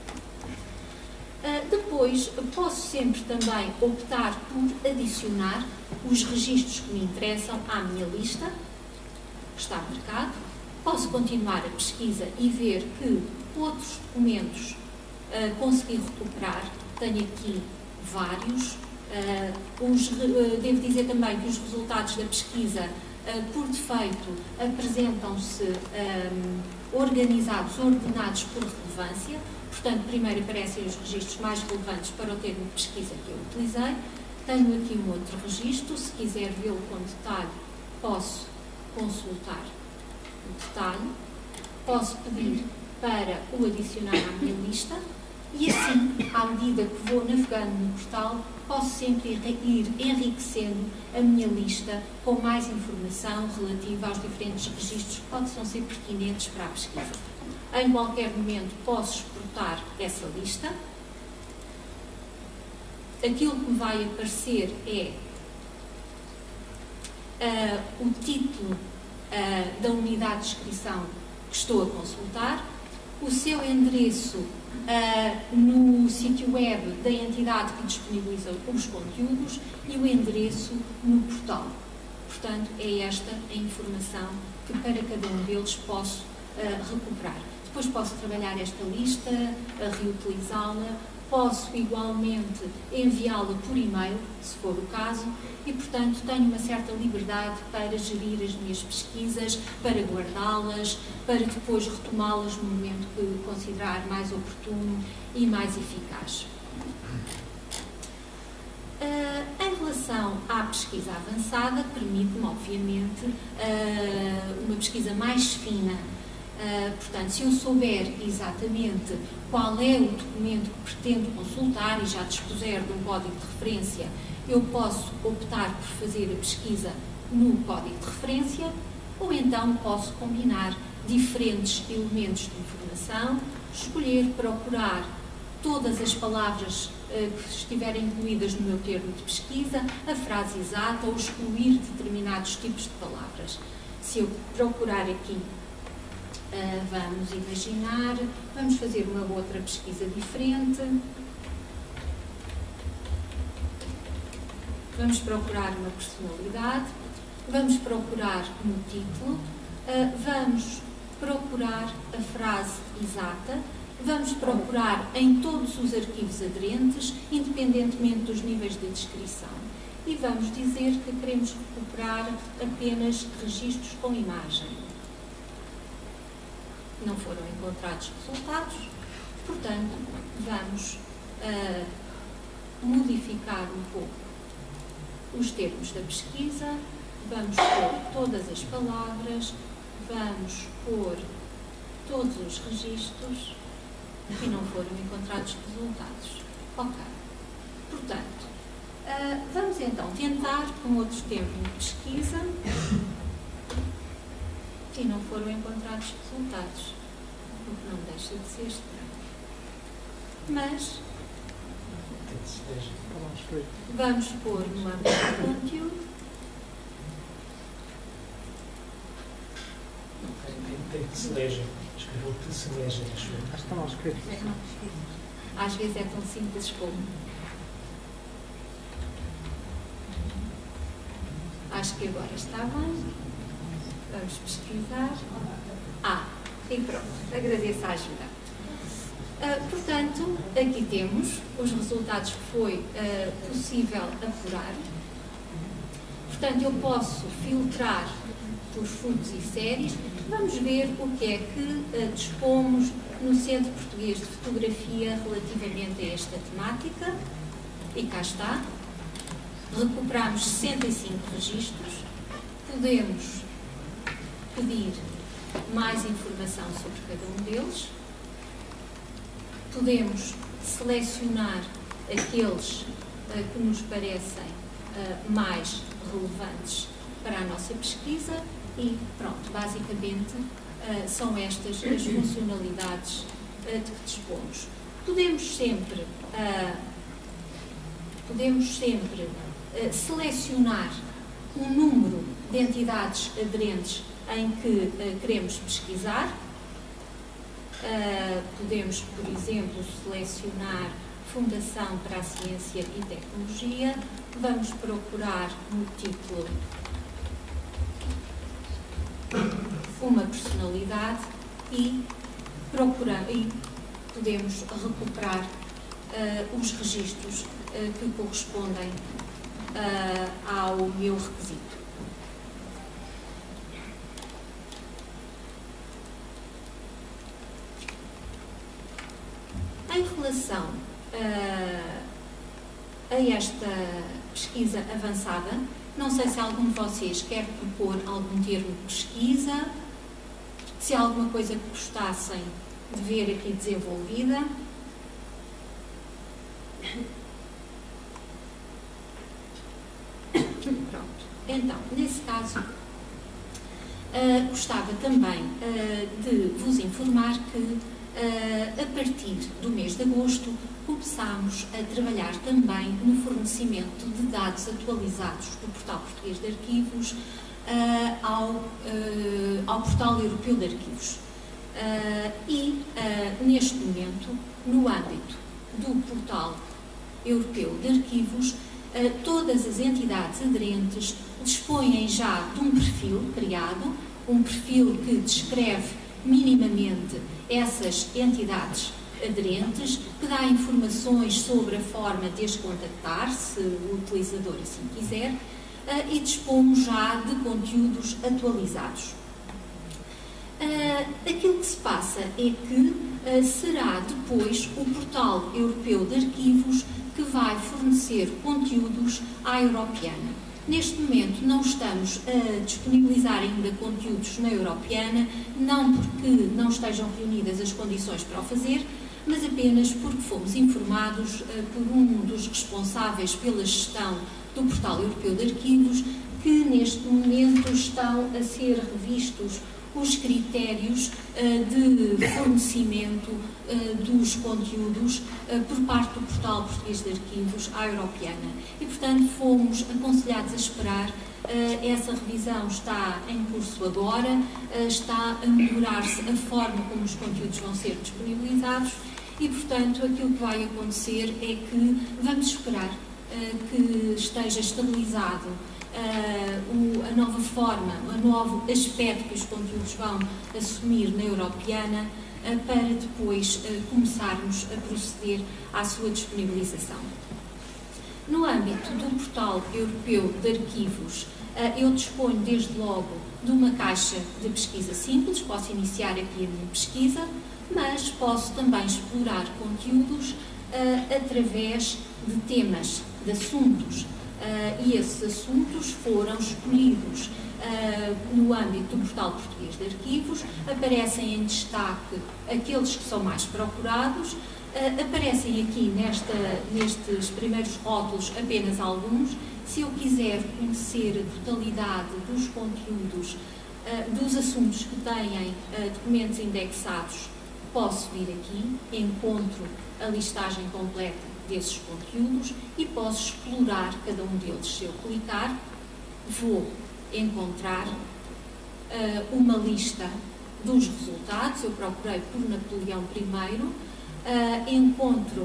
Uh, depois, posso sempre também optar por adicionar os registros que me interessam à minha lista, que está marcado. Posso continuar a pesquisa e ver que outros documentos uh, consegui recuperar. Tenho aqui vários. Uh, os, uh, devo dizer também que os resultados da pesquisa, uh, por defeito, apresentam-se um, organizados, ordenados por relevância. Portanto, primeiro aparecem os registros mais relevantes para o termo de pesquisa que eu utilizei. Tenho aqui um outro registro, se quiser vê-lo com detalhe, posso consultar o detalhe, posso pedir para o adicionar à minha lista e assim, à medida que vou navegando no portal, posso sempre ir enriquecendo a minha lista com mais informação relativa aos diferentes registros que possam ser pertinentes para a pesquisa. Em qualquer momento posso exportar essa lista. Aquilo que me vai aparecer é uh, o título uh, da unidade de descrição que estou a consultar, o seu endereço uh, no sítio web da entidade que disponibiliza os conteúdos e o endereço no portal. Portanto, é esta a informação que para cada um deles posso uh, recuperar. Depois posso trabalhar esta lista, reutilizá-la, posso igualmente enviá-la por e-mail, se for o caso, e, portanto, tenho uma certa liberdade para gerir as minhas pesquisas, para guardá-las, para depois retomá-las no momento que considerar mais oportuno e mais eficaz. Uh, em relação à pesquisa avançada, permite-me, obviamente, uh, uma pesquisa mais fina. Uh, portanto, se eu souber exatamente qual é o documento que pretendo consultar e já dispuser de um código de referência, eu posso optar por fazer a pesquisa no código de referência, ou então posso combinar diferentes elementos de informação, escolher, procurar todas as palavras uh, que estiverem incluídas no meu termo de pesquisa, a frase exata ou excluir determinados tipos de palavras. Se eu procurar aqui, uh, vamos imaginar, vamos fazer uma outra pesquisa diferente. Vamos procurar uma personalidade, vamos procurar no título, uh, vamos procurar a frase exata, vamos procurar em todos os arquivos aderentes, independentemente dos níveis de descrição. E vamos dizer que queremos recuperar apenas registros com imagem. Não foram encontrados resultados, portanto, vamos uh, modificar um pouco os termos da pesquisa, vamos pôr todas as palavras, vamos pôr todos os registros e não foram encontrados resultados. Ok. Portanto, uh, vamos então tentar com outro termo de pesquisa e não foram encontrados resultados, o que não deixa de ser estranho. Mas vamos pôr no âmbito do conteúdo. Tem teceleja. Escreveu teceleja, acho eu. Acho que está mal escrito. Às vezes é tão simples como. Acho que agora está bem. Vamos pesquisar. Ah, e pronto. Agradeço a ajuda. Uh, portanto, aqui temos os resultados que foi uh, possível apurar. Portanto, eu posso filtrar por fundos e séries. Vamos ver o que é que uh, dispomos no Centro Português de Fotografia relativamente a esta temática. E cá está. Recuperamos sessenta e cinco registros. Podemos pedir mais informação sobre cada um deles. Podemos selecionar aqueles uh, que nos parecem uh, mais relevantes para a nossa pesquisa e pronto, basicamente uh, são estas as funcionalidades uh, de que dispomos. Podemos sempre, uh, podemos sempre uh, selecionar um número de entidades aderentes em que uh, queremos pesquisar. Uh, podemos, por exemplo, selecionar Fundação para a Ciência e Tecnologia. Vamos procurar no título uma personalidade e, procurar, e podemos recuperar uh, os registros uh, que correspondem uh, ao meu requisito. Em relação uh, a esta pesquisa avançada, não sei se algum de vocês quer propor algum termo de pesquisa, se há alguma coisa que gostassem de ver aqui desenvolvida. Pronto. Então, nesse caso, uh, gostava também uh, de vos informar que Uh, a partir do mês de agosto, começámos a trabalhar também no fornecimento de dados atualizados do Portal Português de Arquivos uh, ao, uh, ao Portal Europeu de Arquivos. Uh, e, uh, neste momento, no âmbito do Portal Europeu de Arquivos, uh, todas as entidades aderentes dispõem já de um perfil criado, um perfil que descreve minimamente essas entidades aderentes, que dá informações sobre a forma de as contactar, se o utilizador assim quiser, e dispomos já de conteúdos atualizados. Aquilo que se passa é que será depois o Portal Europeu de Arquivos que vai fornecer conteúdos à Europeana. Neste momento não estamos a disponibilizar ainda conteúdos na Europeana, não porque não estejam reunidas as condições para o fazer, mas apenas porque fomos informados uh, por um dos responsáveis pela gestão do Portal Europeu de Arquivos que neste momento estão a ser revistos os critérios uh, de fornecimento uh, dos conteúdos uh, por parte do Portal Português de Arquivos à Europeana. E, portanto, fomos aconselhados a esperar. Uh, essa revisão está em curso agora, uh, está a melhorar-se a forma como os conteúdos vão ser disponibilizados e, portanto, aquilo que vai acontecer é que vamos esperar uh, que esteja estabilizado uh, o, a nova forma, o novo aspecto que os conteúdos vão assumir na Europeana uh, para depois uh, começarmos a proceder à sua disponibilização. No âmbito do Portal Europeu de Arquivos, eu disponho desde logo de uma caixa de pesquisa simples, posso iniciar aqui a minha pesquisa, mas posso também explorar conteúdos uh, através de temas, de assuntos, uh, e esses assuntos foram escolhidos uh, no âmbito do Portal Português de Arquivos, aparecem em destaque aqueles que são mais procurados. Uh, aparecem aqui nesta, nestes primeiros rótulos apenas alguns. Se eu quiser conhecer a totalidade dos conteúdos, uh, dos assuntos que têm uh, documentos indexados, posso vir aqui, encontro a listagem completa desses conteúdos e posso explorar cada um deles. Se eu clicar, vou encontrar uh, uma lista dos resultados. Eu procurei por Napoleão primeiro. Uh, encontro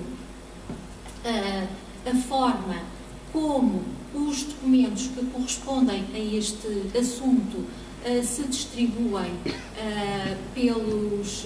uh, a forma como os documentos que correspondem a este assunto uh, se distribuem uh, pelos,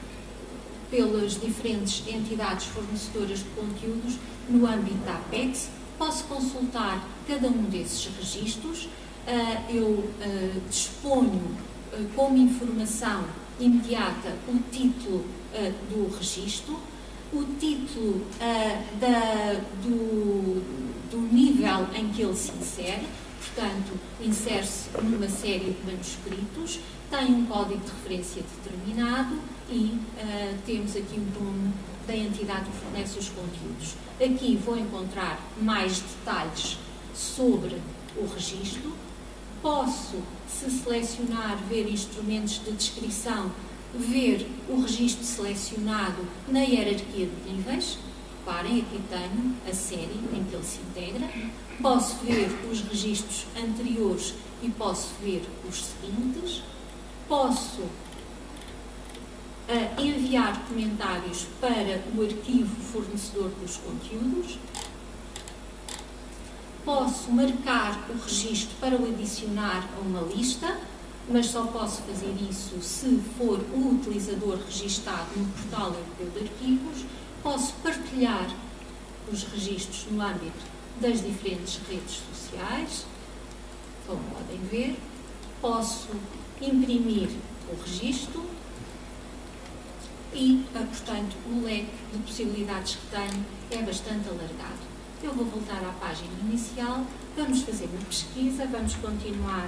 pelas diferentes entidades fornecedoras de conteúdos no âmbito da APEX. Posso consultar cada um desses registros. Uh, eu uh, disponho uh, como informação imediata o título uh, do registro, o título uh, da, do, do nível em que ele se insere, portanto, insere-se numa série de manuscritos, tem um código de referência determinado e uh, temos aqui o nome da entidade que fornece os conteúdos. Aqui vou encontrar mais detalhes sobre o registro. Posso, se selecionar, ver instrumentos de descrição, ver o registro selecionado na hierarquia de níveis. Reparem, aqui tenho a série em que ele se integra. Posso ver os registros anteriores e posso ver os seguintes. Posso uh, enviar comentários para o arquivo fornecedor dos conteúdos. Posso marcar o registro para o adicionar a uma lista, mas só posso fazer isso se for o utilizador registado no Portal Europeu de Arquivos. Posso partilhar os registros no âmbito das diferentes redes sociais, como podem ver. Posso imprimir o registro e, portanto, o leque de possibilidades que tenho é bastante alargado. Eu vou voltar à página inicial, vamos fazer uma pesquisa, vamos continuar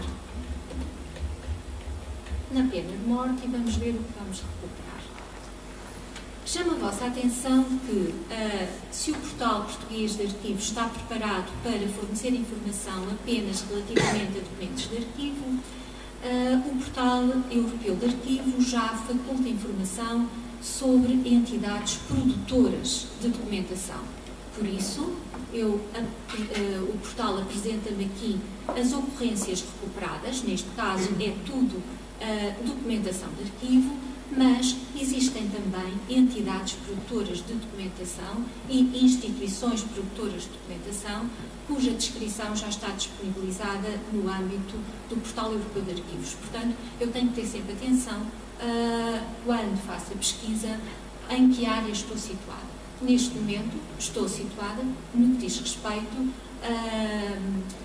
na pena de morte e vamos ver o que vamos recuperar. Chamo a vossa atenção que, uh, se o Portal Português de Arquivos está preparado para fornecer informação apenas relativamente a documentos de arquivo, uh, o Portal Europeu de Arquivos já faculta informação sobre entidades produtoras de documentação. Por isso, eu, a, a, o portal apresenta-me aqui as ocorrências recuperadas, neste caso é tudo a documentação de arquivo, mas existem também entidades produtoras de documentação e instituições produtoras de documentação cuja descrição já está disponibilizada no âmbito do Portal Europeu de Arquivos. Portanto, eu tenho que ter sempre atenção uh, quando faço a pesquisa em que área estou situada. Neste momento, estou situada no que diz respeito a,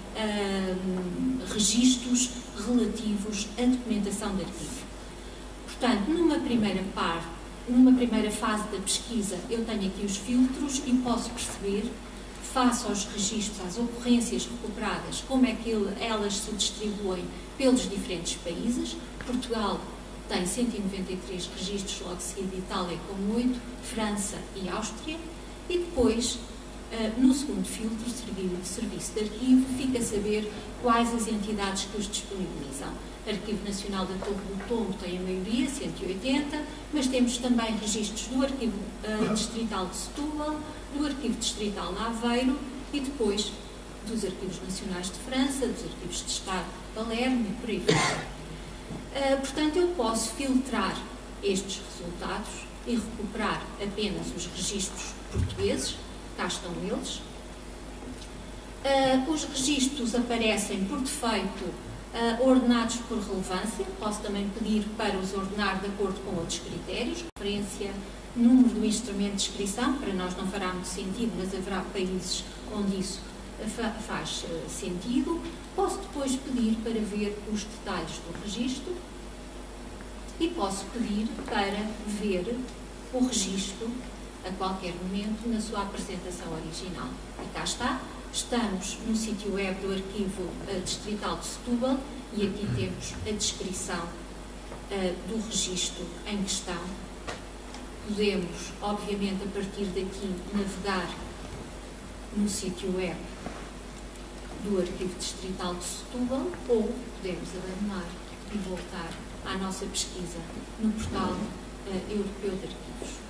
a registros relativos à documentação de arquivo. Portanto, numa primeira parte, numa primeira fase da pesquisa, eu tenho aqui os filtros e posso perceber, face aos registros, às ocorrências recuperadas, como é que ele, elas se distribuem pelos diferentes países. Portugal tem cento e noventa e três registros, logo seguido Itália com oito, França e Áustria, e depois, no segundo filtro, serviço de arquivo, fica a saber quais as entidades que os disponibilizam. Arquivo Nacional da Torre do Tombo tem a maioria, cento e oitenta, mas temos também registros do Arquivo uh, Distrital de Setúbal, do Arquivo Distrital de Aveiro e depois dos Arquivos Nacionais de França, dos Arquivos de Estado de Palermo e por aí fora. Uh, portanto, eu posso filtrar estes resultados e recuperar apenas os registros portugueses, cá estão eles. Uh, os registros aparecem por defeito uh, ordenados por relevância, posso também pedir para os ordenar de acordo com outros critérios, referência, número do instrumento de inscrição, para nós não fará muito sentido, mas haverá países onde isso fa faz uh, sentido. Posso depois pedir para ver os detalhes do registro e posso pedir para ver o registro a qualquer momento na sua apresentação original. E cá está. Estamos no sítio web do Arquivo uh, Distrital de Setúbal e aqui temos a descrição uh, do registro em questão. Podemos, obviamente, a partir daqui, navegar no sítio web do Arquivo Distrital de Setúbal ou podemos abandonar e voltar à nossa pesquisa no portal uh, europeu de arquivos.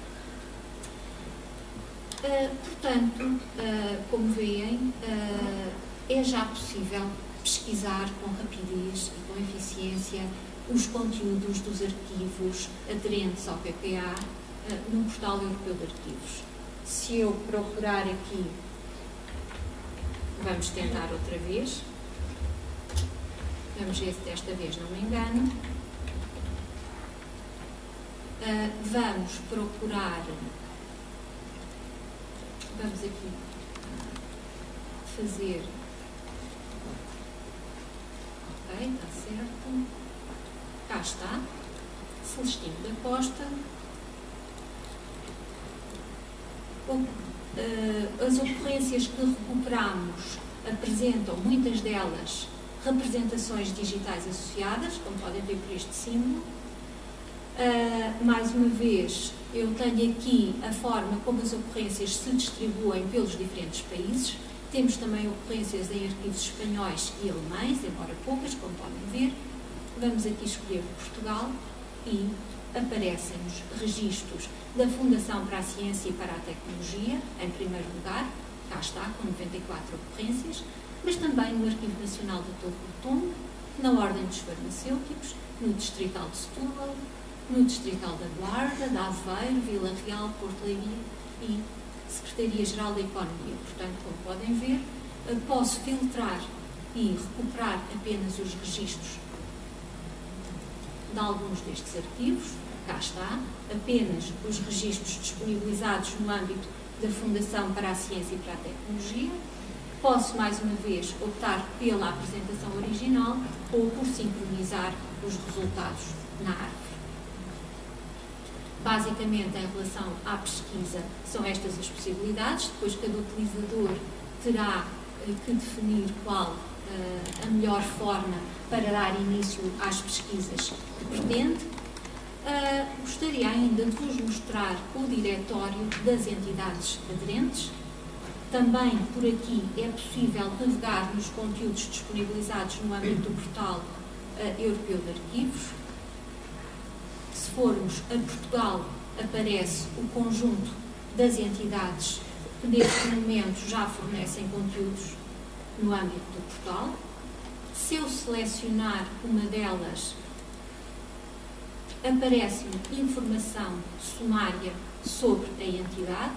Uh, portanto, uh, como veem, uh, é já possível pesquisar com rapidez e com eficiência os conteúdos dos arquivos aderentes ao P P A uh, no portal europeu de arquivos. Se eu procurar aqui, vamos tentar outra vez, vamos ver se desta vez não me engano, uh, vamos procurar. Vamos aqui fazer. Ok, está certo. Cá está. Celestino da Costa. As ocorrências que recuperamos apresentam, muitas delas, representações digitais associadas, como podem ver por este símbolo. Uh, mais uma vez, eu tenho aqui a forma como as ocorrências se distribuem pelos diferentes países. Temos também ocorrências em arquivos espanhóis e alemães, embora poucas, como podem ver. Vamos aqui escolher Portugal e aparecem-nos registros da Fundação para a Ciência e para a Tecnologia, em primeiro lugar, cá está, com noventa e quatro ocorrências, mas também no Arquivo Nacional da Torre do Tombo, na Ordem dos Farmacêuticos, no Distrital de Setúbal, no Distrital da Guarda, da Aveiro, Vila Real, Porto Leiria e Secretaria-Geral da Economia. Portanto, como podem ver, posso filtrar e recuperar apenas os registros de alguns destes arquivos. Cá está, apenas os registros disponibilizados no âmbito da Fundação para a Ciência e para a Tecnologia. Posso, mais uma vez, optar pela apresentação original ou por sincronizar os resultados na árvore. Basicamente, em relação à pesquisa, são estas as possibilidades. Depois, cada utilizador terá eh, que definir qual eh, a melhor forma para dar início às pesquisas que pretende. Uh, gostaria ainda de vos mostrar o diretório das entidades aderentes. Também, por aqui, é possível navegar nos conteúdos disponibilizados no âmbito do portal uh, europeu de arquivos. Se formos a Portugal, aparece o conjunto das entidades que neste momento já fornecem conteúdos no âmbito do portal. Se eu selecionar uma delas, aparece-me informação sumária sobre a entidade.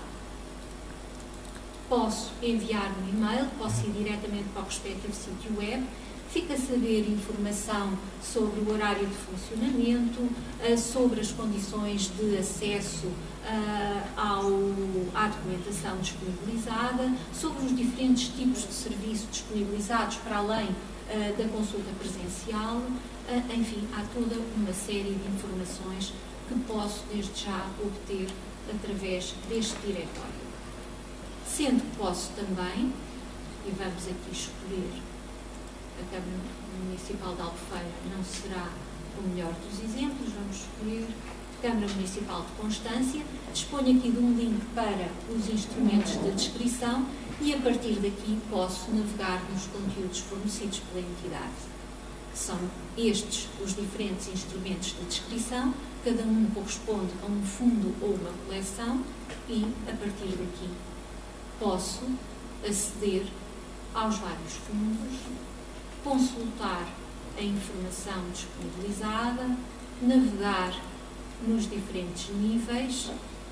Posso enviar um e-mail, posso ir diretamente para o respectivo sítio web. Fica a saber informação sobre o horário de funcionamento, sobre as condições de acesso ao, à documentação disponibilizada, sobre os diferentes tipos de serviços disponibilizados para além da consulta presencial. Enfim, há toda uma série de informações que posso desde já obter através deste diretório. Sendo que posso também, e vamos aqui escolher, a Câmara Municipal de Albufeira não será o melhor dos exemplos, vamos escolher Câmara Municipal de Constância, disponho aqui de um link para os instrumentos de descrição e a partir daqui posso navegar nos conteúdos fornecidos pela entidade. São estes os diferentes instrumentos de descrição, cada um corresponde a um fundo ou uma coleção e, a partir daqui, posso aceder aos vários fundos, consultar a informação disponibilizada, navegar nos diferentes níveis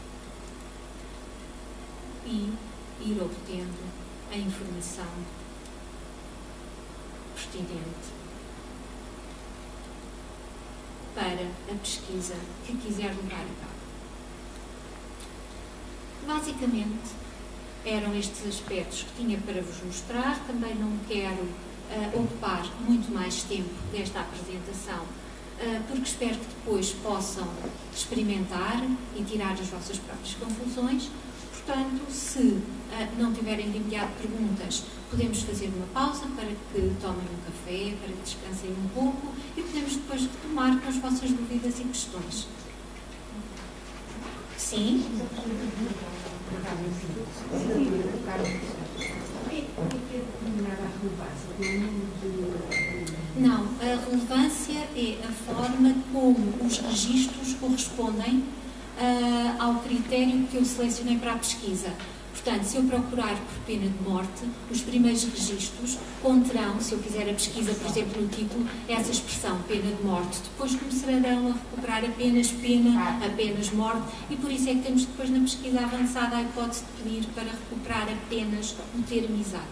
e ir obtendo a informação pertinente para a pesquisa que quiser levar a cabo. Basicamente, eram estes aspectos que tinha para vos mostrar. Também não quero uh, ocupar muito mais tempo desta apresentação, uh, porque espero que depois possam experimentar e tirar as vossas próprias conclusões. Portanto, se uh, não tiverem de imediato perguntas, podemos fazer uma pausa para que tomem um café, para que descansem um pouco e podemos depois retomar com as vossas dúvidas e questões. Sim? Não, a relevância é a forma como os registros correspondem uh, ao critério que eu selecionei para a pesquisa. Portanto, se eu procurar por pena de morte, os primeiros registros conterão, se eu fizer a pesquisa, por exemplo, no título, essa expressão, pena de morte. Depois começarão a recuperar apenas pena, apenas morte, e por isso é que temos depois na pesquisa avançada a hipótese de pedir para recuperar apenas o termo exato.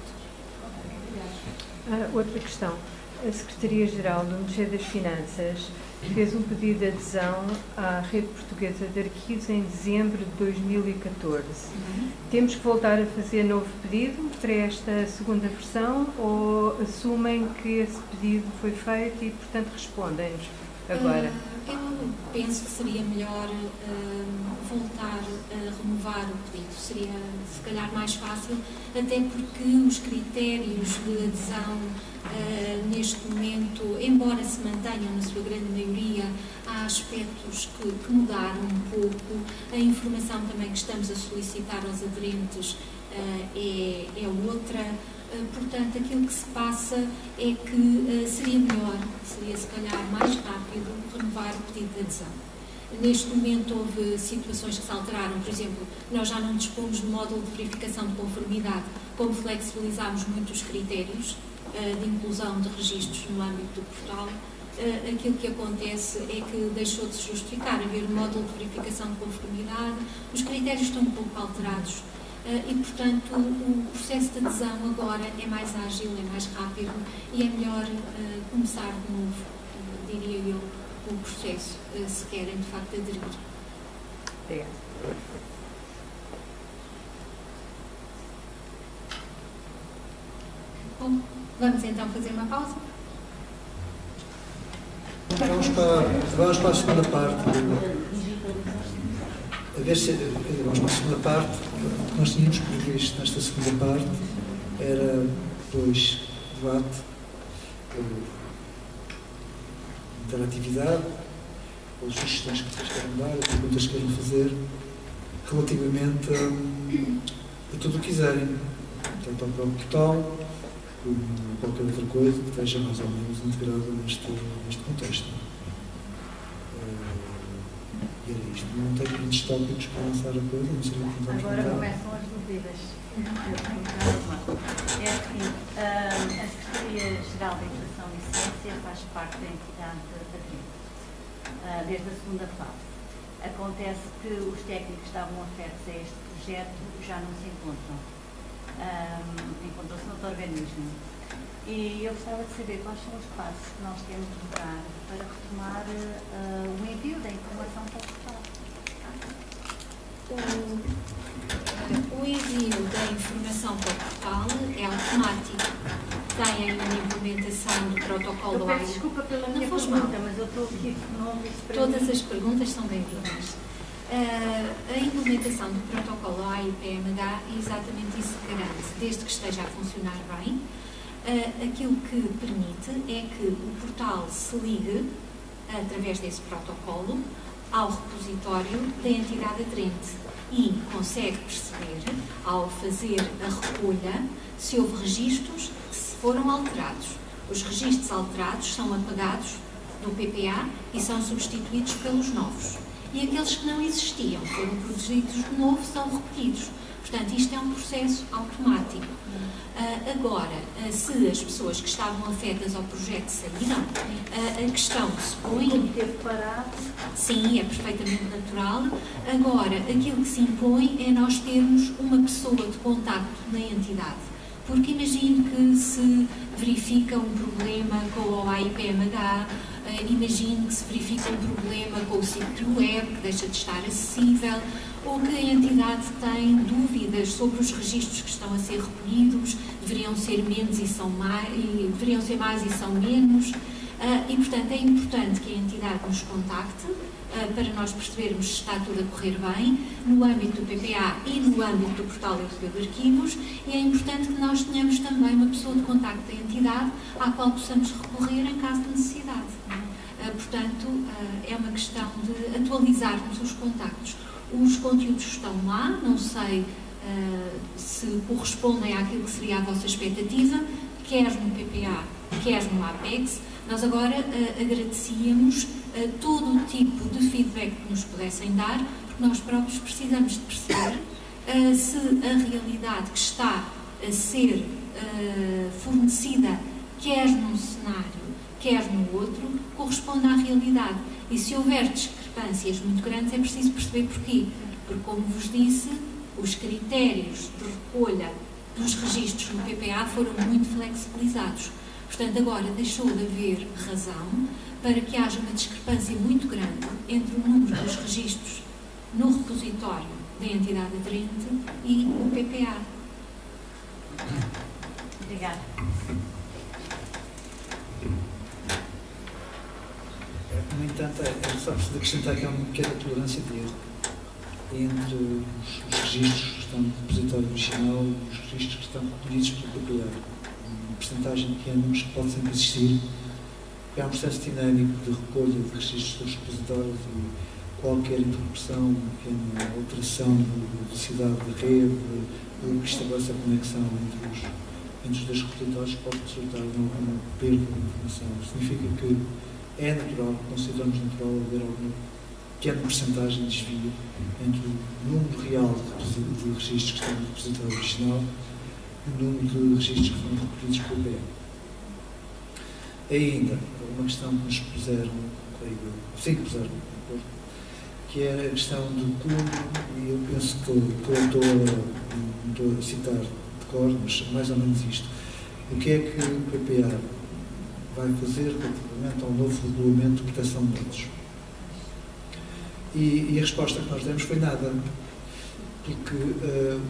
Ah, outra questão. A Secretaria-Geral do Ministério das Finanças fez um pedido de adesão à Rede Portuguesa de Arquivos em dezembro de dois mil e catorze. Uhum. Temos que voltar a fazer novo pedido para esta segunda versão ou assumem que esse pedido foi feito e, portanto, respondem-nos agora? Uh, eu penso que seria melhor uh, voltar a renovar o pedido. Seria, se calhar, mais fácil, até porque os critérios de adesão Uh, neste momento, embora se mantenham na sua grande maioria, há aspectos que, que mudaram um pouco. A informação também que estamos a solicitar aos aderentes uh, é, é outra. Uh, portanto, aquilo que se passa é que uh, seria melhor, seria se calhar mais rápido, renovar o pedido de adesão. Neste momento houve situações que se alteraram, por exemplo, nós já não dispomos de módulo de verificação de conformidade, como flexibilizámos muito os critérios de inclusão de registros no âmbito do portal, aquilo que acontece é que deixou de se justificar haver um módulo de verificação de conformidade, os critérios estão um pouco alterados e, portanto, o processo de adesão agora é mais ágil, é mais rápido e é melhor começar de novo, diria eu, o processo, se querem de facto aderir. Obrigada. Bom, vamos então fazer uma pausa? Vamos para, vamos para a segunda parte. A ver se, vamos para a segunda parte. O que nós tínhamos previsto nesta segunda parte era depois debate, interatividade, as sugestões que vocês querem dar, as perguntas que querem fazer relativamente a, a tudo o que quiserem, tanto ao próprio portal como qualquer outra coisa que esteja mais ou menos integrada neste, neste contexto. Uh, e era isto. Não tenho muitos tópicos para lançar a coisa, não sei o que vamos Agora contar. começam as dúvidas. É assim, a Secretaria-Geral da Educação e Ciência faz parte da entidade da R I D, desde a segunda fase. Acontece que os técnicos que estavam afetos a este projeto já não se encontram. Um, encontrou-se no outro organismo. E eu gostava de saber quais são os passos que nós temos de dar para retomar uh, o envio da informação para o portal. O, o envio da informação para o portal é automático. Tem ainda a implementação do protocolo. Eu peço desculpa pela minha pergunta, mas eu estou aqui de novo. Todas as perguntas são bem-vindas. Uh, a implementação do protocolo A I P M H é exatamente isso que garante, desde que esteja a funcionar bem. Uh, aquilo que permite é que o portal se ligue, através desse protocolo, ao repositório da entidade aderente e consegue perceber, ao fazer a recolha, se houve registros que se foram alterados. Os registros alterados são apagados do P P A e são substituídos pelos novos. E aqueles que não existiam, foram produzidos de novo, são repetidos. Portanto, isto é um processo automático. Uh, agora, uh, se as pessoas que estavam afetas ao projeto saíram, uh, a questão que se põe... Tudo teve parado. Sim, é perfeitamente natural. Agora, aquilo que se impõe é nós termos uma pessoa de contacto na entidade. Porque imagino que se verifica um problema com o A I P M H, uh, imagino que se verifica um problema com o sítio web, que deixa de estar acessível, ou que a entidade tem dúvidas sobre os registros que estão a ser recolhidos, deveriam ser menos e são mais, e deveriam ser mais e são menos, uh, e portanto é importante que a entidade nos contacte uh, para nós percebermos se está tudo a correr bem, no âmbito do P P A e no âmbito do Portal Europeu de Arquivos, e é importante que nós tenhamos também uma pessoa de contacto da entidade à qual possamos recorrer em caso de necessidade. Uh, portanto, uh, é uma questão de atualizarmos os contactos. Os conteúdos estão lá, não sei uh, se correspondem àquilo que seria a vossa expectativa, quer no P P A, quer no APEX. Nós agora uh, agradecíamos uh, todo o tipo de feedback que nos pudessem dar, porque nós próprios precisamos de perceber uh, se a realidade que está a ser uh, fornecida, quer num cenário, quer no outro, corresponde à realidade. E se houver discrepâncias muito grandes, é preciso perceber porquê. Porque, como vos disse, os critérios de recolha dos registros no P P A foram muito flexibilizados. Portanto, agora deixou de haver razão para que haja uma discrepância muito grande entre o número dos registros no repositório da entidade aderente e o P P A. Obrigada. No entanto, é só preciso acrescentar que há uma pequena tolerância de erro entre os, os registros que estão no repositório original e os registros que estão recolhidos pelo P P A. Uma porcentagem pequena, mas que pode sempre existir. Há um processo dinâmico de recolha de registros dos repositórios e qualquer interrupção, uma pequena alteração de velocidade da rede, o que estabelece a conexão entre os, entre os dois repositórios pode resultar em alguma perda de informação. Significa que é natural, consideramos natural haver alguma pequena porcentagem de desvio entre o número real de, de registros que estão no repositório original e o número de registros que foram recolhidos pelo P E. Ainda, uma questão que nos puseram, sim, que puseram, que é a questão do como, e eu penso que estou, estou, não estou a citar de cor, mas mais ou menos isto. O que é que o P P A vai fazer relativamente ao novo regulamento de proteção de dados? E, e a resposta que nós demos foi nada, porque uh,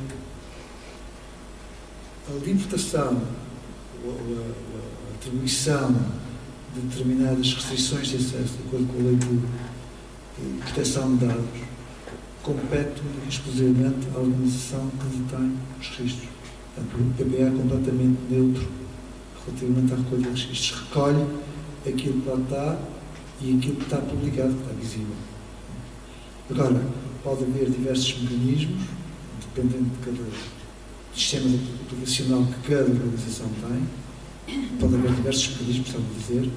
a libertação, ou a, a atribuição de determinadas restrições de acesso, de acordo com a lei de, de proteção de dados, compete exclusivamente à organização que detém os registros. Portanto, o P P A é completamente neutro relativamente à recolha de registros. Recolhe aquilo que lá está e aquilo que está publicado, que está visível. Agora, pode haver diversos mecanismos, dependendo de cada sistema operacional que cada organização tem, pode haver diversos mecanismos, estava a dizer,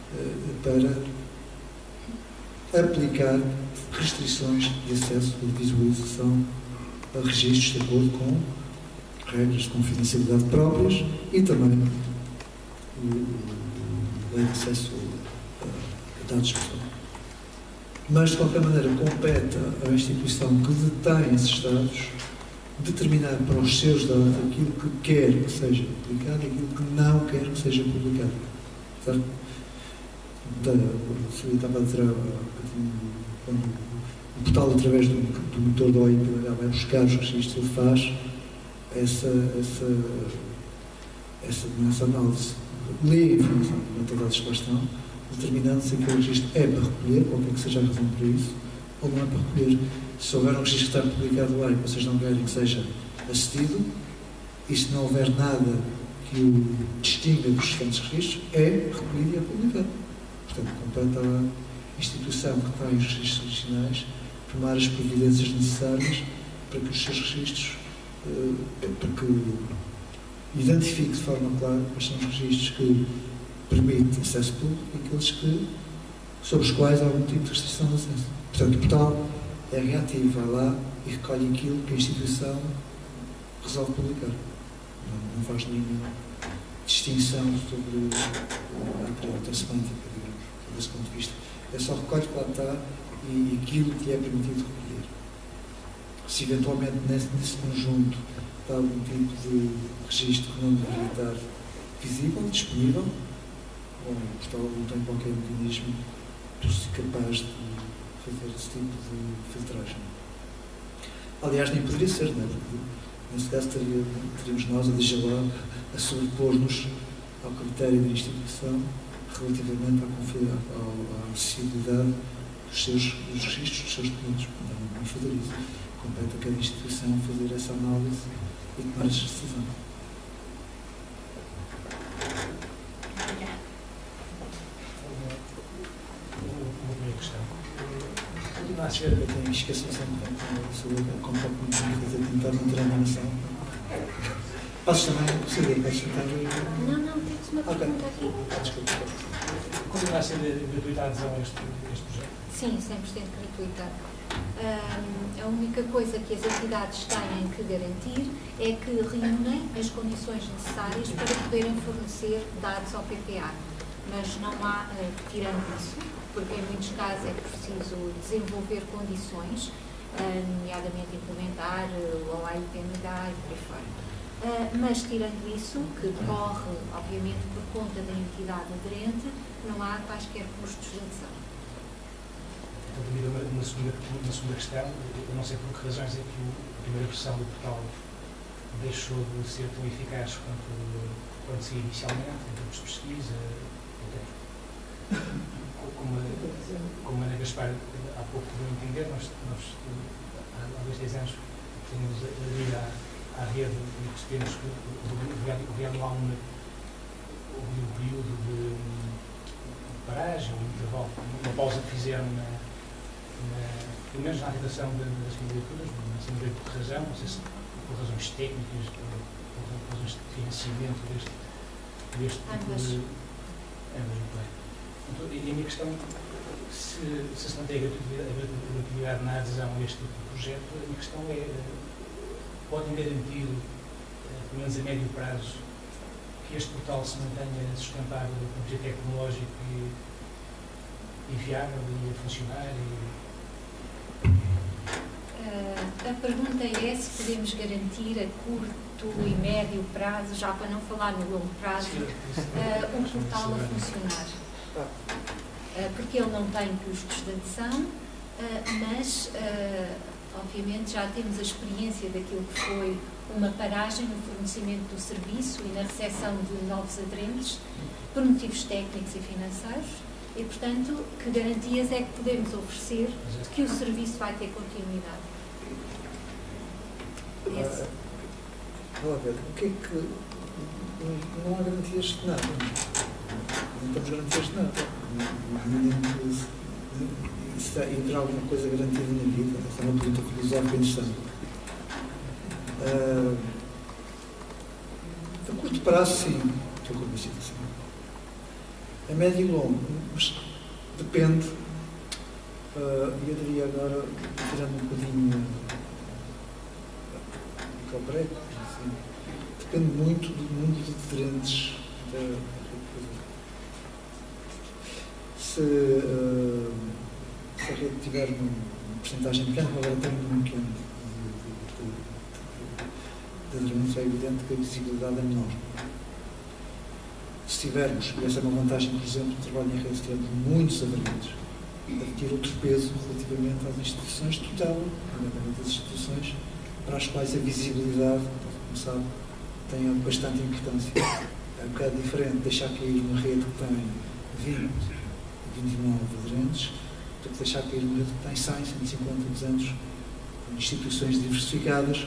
para aplicar restrições de acesso ou de visualização a registros de acordo com regras de confidencialidade próprias e também a lei de acesso a dados pessoais. Mas, de qualquer maneira, compete à instituição que detém esses dados determinar para os seus dados aquilo que quer que seja publicado e aquilo que não quer que seja publicado. Certo? Então, eu estava a dizer, quando o portal, através do, do motor do O I P vai buscar os registros, ele faz essa, essa, essa, essa análise, lê a informação de metadados que lá estão, determinando se aquele registro é para recolher, qualquer que seja a razão para isso, ou não é para recolher. Se houver um registro que está publicado lá e vocês não querem que seja acedido, e se não houver nada que o distinga dos restantes registros, é recolhido e é publicado. Portanto, compete à instituição que tem os registros originais tomar as providências necessárias para que os seus registros, uh, para que identifique de forma clara quais são os registros que permite acesso público e aqueles que, sobre os quais há algum tipo de restrição de acesso. Portanto, o portal é reativo, vai lá e recolhe aquilo que a instituição resolve publicar. Não, não faz nenhuma distinção sobre a outra semântica, digamos, desse ponto de vista. É só recolhe o que lá está e aquilo que é permitido recolher. Se eventualmente nesse, nesse conjunto está algum tipo de registro que não deveria estar visível, disponível, bom, o portal não tem qualquer mecanismo capaz de fazer esse tipo de filtragem. Aliás, nem poderia ser, não é? Porque nesse caso teria, teríamos nós a legislar a sobrepor-nos ao critério da instituição relativamente à, à, à acessibilidade dos seus dos registros, dos seus documentos. Não vamos fazer isso. Compete a cada instituição fazer essa análise e tomar essa decisão. Uma primeira questão. Continua a ser, eu tenho esquecido sempre sobre a conta que me tentar manter a animação. Posso chamar? Sim, posso tentar. Não, não, temos uma pergunta aqui. Ah, desculpa. Continua a ser gratuita a adesão a este, este projeto? Sim, cem por cento gratuita. Um, a única coisa que as entidades têm que garantir é que reúnem as condições necessárias para poderem fornecer dados ao P P A. Mas não há, uh, tirando isso, porque em muitos casos é preciso desenvolver condições, uh, nomeadamente implementar uh, o O A I P M H e por aí fora. Uh, mas, tirando isso, que decorre, obviamente, por conta da entidade aderente, não há quaisquer custos de adesão. Então, devido a uma segunda, uma segunda questão, eu não sei por que razões é que a primeira versão do portal deixou de ser tão eficaz quanto, quanto se inicialmente, em termos de pesquisa, como, como a Ana Gaspar há pouco deu a entender, nós, nós há dois, três anos temos aderido à, à rede e percebemos que o reanual houve um período de paragem, um intervalo, uma pausa que fizeram na, na, pelo menos na redação das candidaturas, não sei bem por que razão, não sei se por razões técnicas, por, por razões de financiamento deste, deste tipo de... Ambas, muito bem. Então, e a minha questão, se se, se mantém a gratuidade na adesão a este tipo de projeto, a minha questão é, podem garantir, pelo menos a médio prazo, que este portal se mantenha sustentável do ponto de vista tecnológico e, e viável e a funcionar? E... Uh, a pergunta é se podemos garantir a curto e médio prazo, já para não falar no longo prazo, uh, um portal a funcionar. Uh, porque ele não tem custos de adesão, uh, mas, uh, obviamente, já temos a experiência daquilo que foi uma paragem no fornecimento do serviço e na recepção de novos aderentes, por motivos técnicos e financeiros, e, portanto, que garantias é que podemos oferecer de que o serviço vai ter continuidade? Esse. Vamos ver, o que é que... Não, não há garantias de nada. Não temos garantias de nada. Se haverá alguma coisa garantida na vida, essa é uma pergunta filosófica interessante. Uh, a curto prazo, sim, estou convencido, sim. A médio e longo, mas depende, uh, eu diria agora, tirando um bocadinho o prego, assim, depende muito do número de aderentes da rede. Se, uh, se a rede tiver uma, uma porcentagem pequena, agora tem um pequeno de aderentes, é evidente que a visibilidade é menor. Se tivermos, e essa é uma vantagem, por exemplo, do trabalho em rede, se tivermos muitos aderentes, deve ter outro peso relativamente às instituições de tutela, nomeadamente as instituições para as quais a visibilidade, como sabe, tem bastante importância. É um bocado diferente deixar cair uma rede que tem vinte, vinte e nove aderentes, do que deixar cair uma rede que tem cem, cento e cinquanta, duzentos, com instituições diversificadas.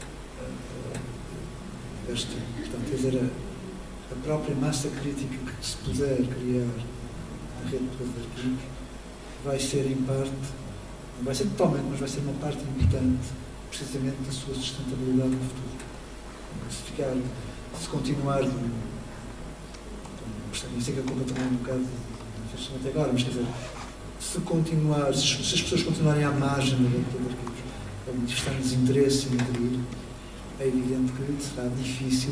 Este, portanto, quer dizer, a, a própria massa crítica que se puder criar na rede de arquivos vai ser, em parte, não vai ser totalmente, mas vai ser uma parte importante, precisamente, da sua sustentabilidade no futuro. Se ficar, se continuar com uma eu sei que a culpa também é um bocado, não até agora, mas quer dizer, se continuar, se as pessoas continuarem à margem da rede de arquivos, ou manifestarem desinteresse em aderir, é evidente que será difícil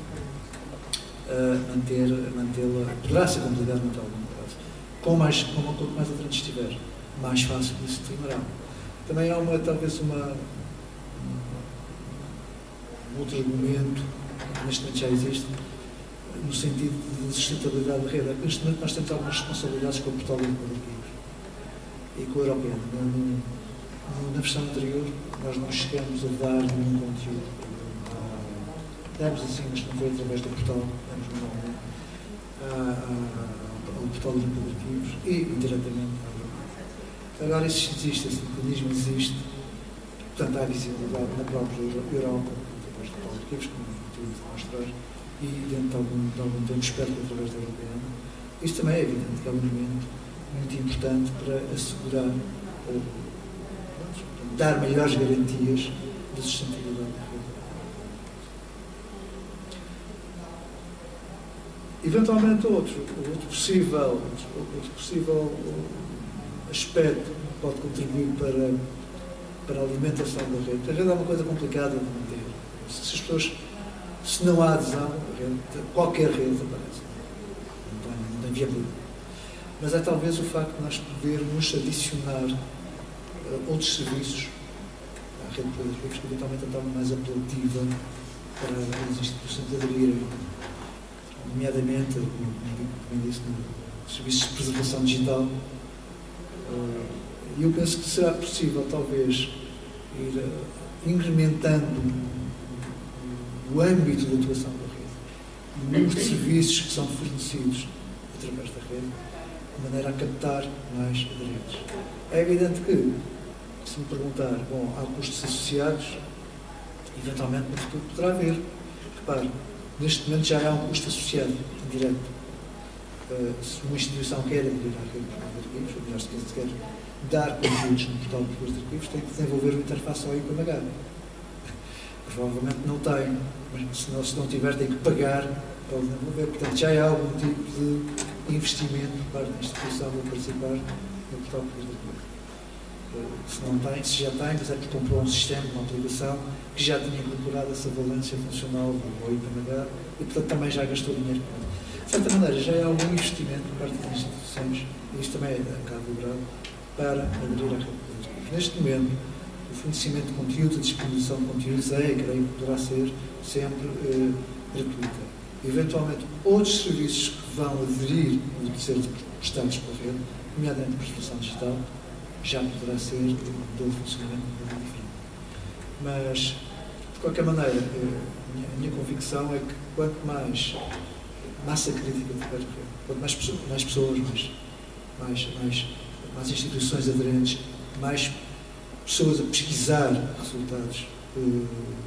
uh, manter, mantê-la, poderá ser complicado mantê-la a longo prazo. Com mais, com, quanto mais aderente estiver, mais fácil isso se tornará. Também há uma, talvez uma, um outro argumento, que neste momento já existe, no sentido de sustentabilidade da rede. Neste momento nós temos algumas responsabilidades com o portal de arquivos e com a Europeana. Na versão anterior, nós não chegamos a dar nenhum conteúdo. Demos assim, mas não foi através do portal, demos normalmente ao portal de arquivos e indiretamente à Europeana. Agora, isso existe, esse mecanismo existe, portanto, há visibilidade na própria Europa, através do portal de arquivos, como tive de mostrar, e dentro de algum, de algum tempo, espero que através da Europeana. Isto também é evidente que é um elemento muito importante para assegurar ou dar maiores garantias de sustentabilidade da rede. Eventualmente, outro, outro, possível, outro possível aspecto que pode contribuir para, para a alimentação da rede. A rede é uma coisa complicada de manter. Se as pessoas, se não há adesão, a rede, qualquer rede aparece. Não tem, não tem viabilidade. Mas é talvez o facto de nós podermos adicionar uh, outros serviços à rede de arquivos que eventualmente a tornam mais apelativa para as instituições de aderirem, nomeadamente, como disse, nos serviços de preservação digital. E uh, eu penso que será possível, talvez, ir uh, incrementando o âmbito de atuação da rede, o número de serviços que são fornecidos através da rede, de maneira a captar mais aderentes. É evidente que, se me perguntar, bom, há custos associados, eventualmente no futuro poderá haver. Repare, neste momento já há um custo associado, indireto. Uh, se uma instituição quer aderir à rede de arquivos, ou melhor, se quer dar conteúdos no portal de arquivos, tem que desenvolver uma interface ao I P M H. Provavelmente não tem, mas se não, se não tiver, tem que pagar para o desenvolver. Portanto, já há algum tipo de investimento por parte da instituição a participar no portal de arquivos. Se não tem, se já tem, mas é porque comprou um sistema, uma aplicação, que já tinha incorporado essa valência funcional do I P M H e, portanto, também já gastou dinheiro com isso. De certa maneira, já há algum investimento por parte das instituições, e isto também é um bocado dobrado, para aderir à rede de arquivos. Neste momento, o fornecimento de conteúdo, a disponibilização de conteúdos é, creio que poderá ser sempre eh, gratuita. Eventualmente, outros serviços que vão aderir a ser prestados pela rede, nomeadamente a preservação digital, já poderá ser um modelo de funcionamento muito diferente. Mas, de qualquer maneira, a minha, a minha convicção é que quanto mais massa crítica tiver rede, quanto mais pessoas, mais, pessoas mais, mais, mais, mais instituições aderentes, mais pessoas a pesquisar resultados uh,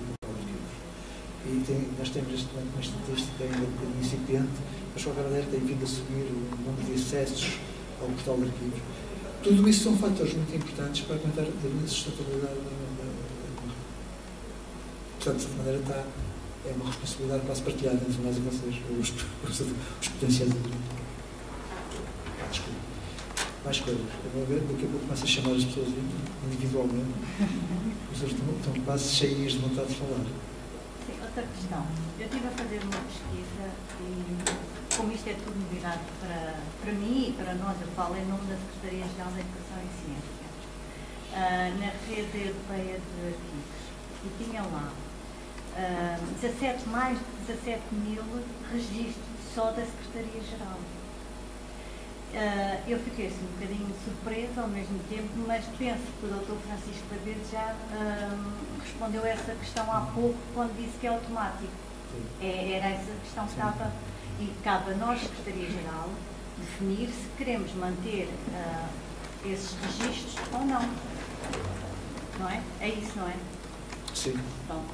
e tem, nós temos neste momento uma estatística ainda um bocadinho incipiente, mas de qualquer maneira tem vindo a subir o número de acessos ao portal de arquivos. Tudo isso são fatores muito importantes para aumentar a sustentabilidade da rede. Portanto, de certa maneira, está, é uma responsabilidade quase partilhada entre nós e vocês, os, os, os potenciais aderentes. Desculpa. Mais coisas. Eu vou ver, daqui a pouco começo a chamar as pessoas individualmente. As pessoas estão, estão quase cheias de vontade de falar. Sim, outra questão. Eu estive a fazer uma pesquisa e, como isto é tudo novidade para, para mim e para nós, eu falo em nome da Secretaria-Geral da Educação e Ciência, uh, na rede europeia de arquivos, e tinha lá uh, dezassete, mais de dezassete mil registros só da Secretaria-Geral. Uh, eu fiquei assim, um bocadinho surpresa ao mesmo tempo, mas penso que o doutor Francisco Barbeiro já uh, respondeu a essa questão há pouco, quando disse que é automático. É, era essa questão que estava, e cabe a nós, Secretaria-Geral, definir se queremos manter uh, esses registros ou não. Não é? É isso, não é? Sim. Pronto.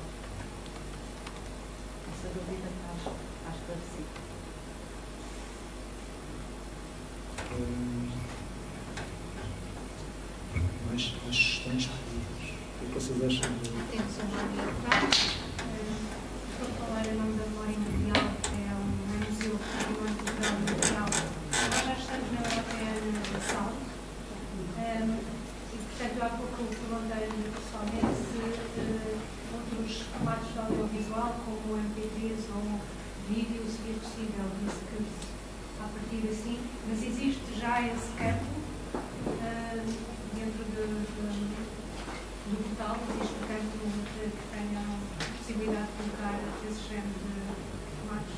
Essa dúvida está, está esclarecida. Hum, mais, mais sugestões pedidas. O que vocês acham? Temos um Mário atrás. Estou a falar em nome da Memória Mundial, é um museu que tem uma perguntei pessoalmente se uh, outros formatos de audiovisual, como M P três ou vídeo, seria possível. Disse que a partir assim, mas existe já esse campo uh, dentro de, de, do portal, existe um campo que, que tenha a possibilidade de colocar esse género de formatos.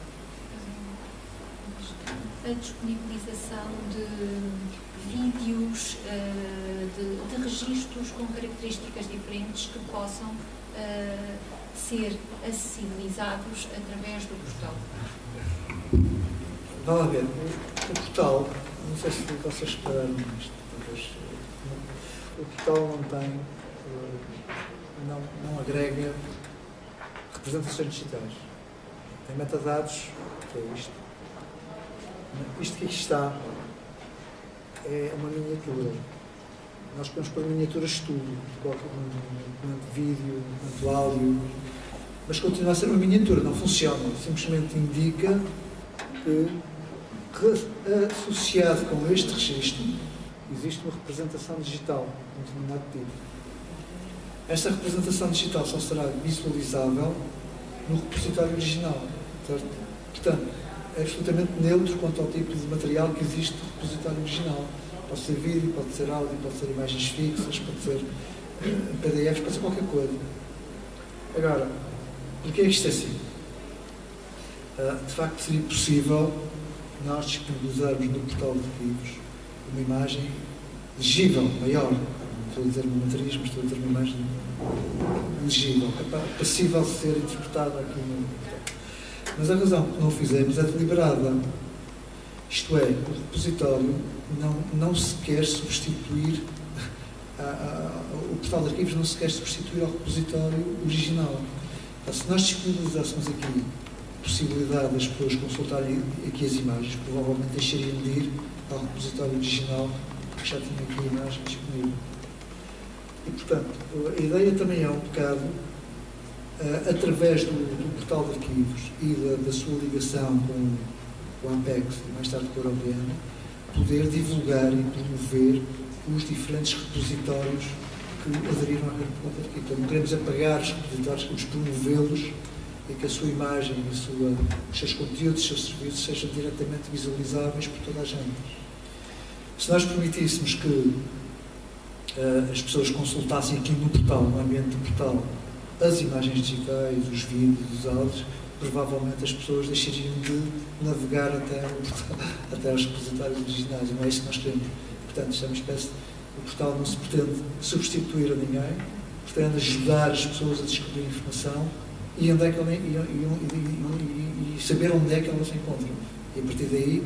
A disponibilização de vídeos, uh, de, de registros com características diferentes que possam uh, ser acessibilizados através do portal. Vamos lá ver, o, o portal, não sei se vocês repararam nisto, talvez, o portal não tem, não, não agrega representações digitais. Tem metadados, que é isto. Isto que aqui está é uma miniatura. Nós podemos pôr miniaturas de tudo, de qualquer documento de vídeo, documento de áudio, mas continua a ser uma miniatura, não funciona. Simplesmente indica que, associado com este registro, existe uma representação digital de um determinado tipo. Esta representação digital só será visualizável no repositório original. Certo? Portanto, é absolutamente neutro quanto ao tipo de material que existe no repositório original. Pode ser vídeo, pode ser áudio, pode ser imagens fixas, pode ser uh, P D Fs, pode ser qualquer coisa. Agora, porquê é que isto é assim? Uh, de facto, seria possível nós disponibilizarmos no portal de arquivos uma imagem legível, maior. Não estou a dizer uma matriz, mas estou a dizer uma imagem legível, passível de ser interpretada aqui no portal. Mas a razão que não o fizemos é deliberada. Isto é, o repositório não, não se quer substituir, a, a, o portal de arquivos não se quer substituir ao repositório original. Então, se nós disponibilizássemos aqui a possibilidade das pessoas consultarem aqui as imagens, provavelmente deixariam de ir ao repositório original, porque já tinha aqui a imagem disponível. E, portanto, a ideia também é um bocado, Uh, através do, do portal de arquivos e da, da sua ligação com, com a Apex e mais tarde com a Europeana, poder divulgar e promover os diferentes repositórios que aderiram à rede de arquivos. Então, não queremos apagar os repositórios, queremos promovê-los e que a sua imagem, a sua, os seus conteúdos, os seus serviços sejam diretamente visualizáveis por toda a gente. Se nós permitíssemos que uh, as pessoas consultassem aqui no portal, no ambiente do portal, as imagens digitais, os vídeos, os áudios, provavelmente as pessoas deixariam de navegar até, o, até os repositórios originais, e não é isso que nós queremos. Portanto, isto é uma espécie, o portal não se pretende substituir a ninguém, pretende ajudar as pessoas a descobrir informação e, onde é que, e, e, e, e saber onde é que elas se encontram. E a partir daí,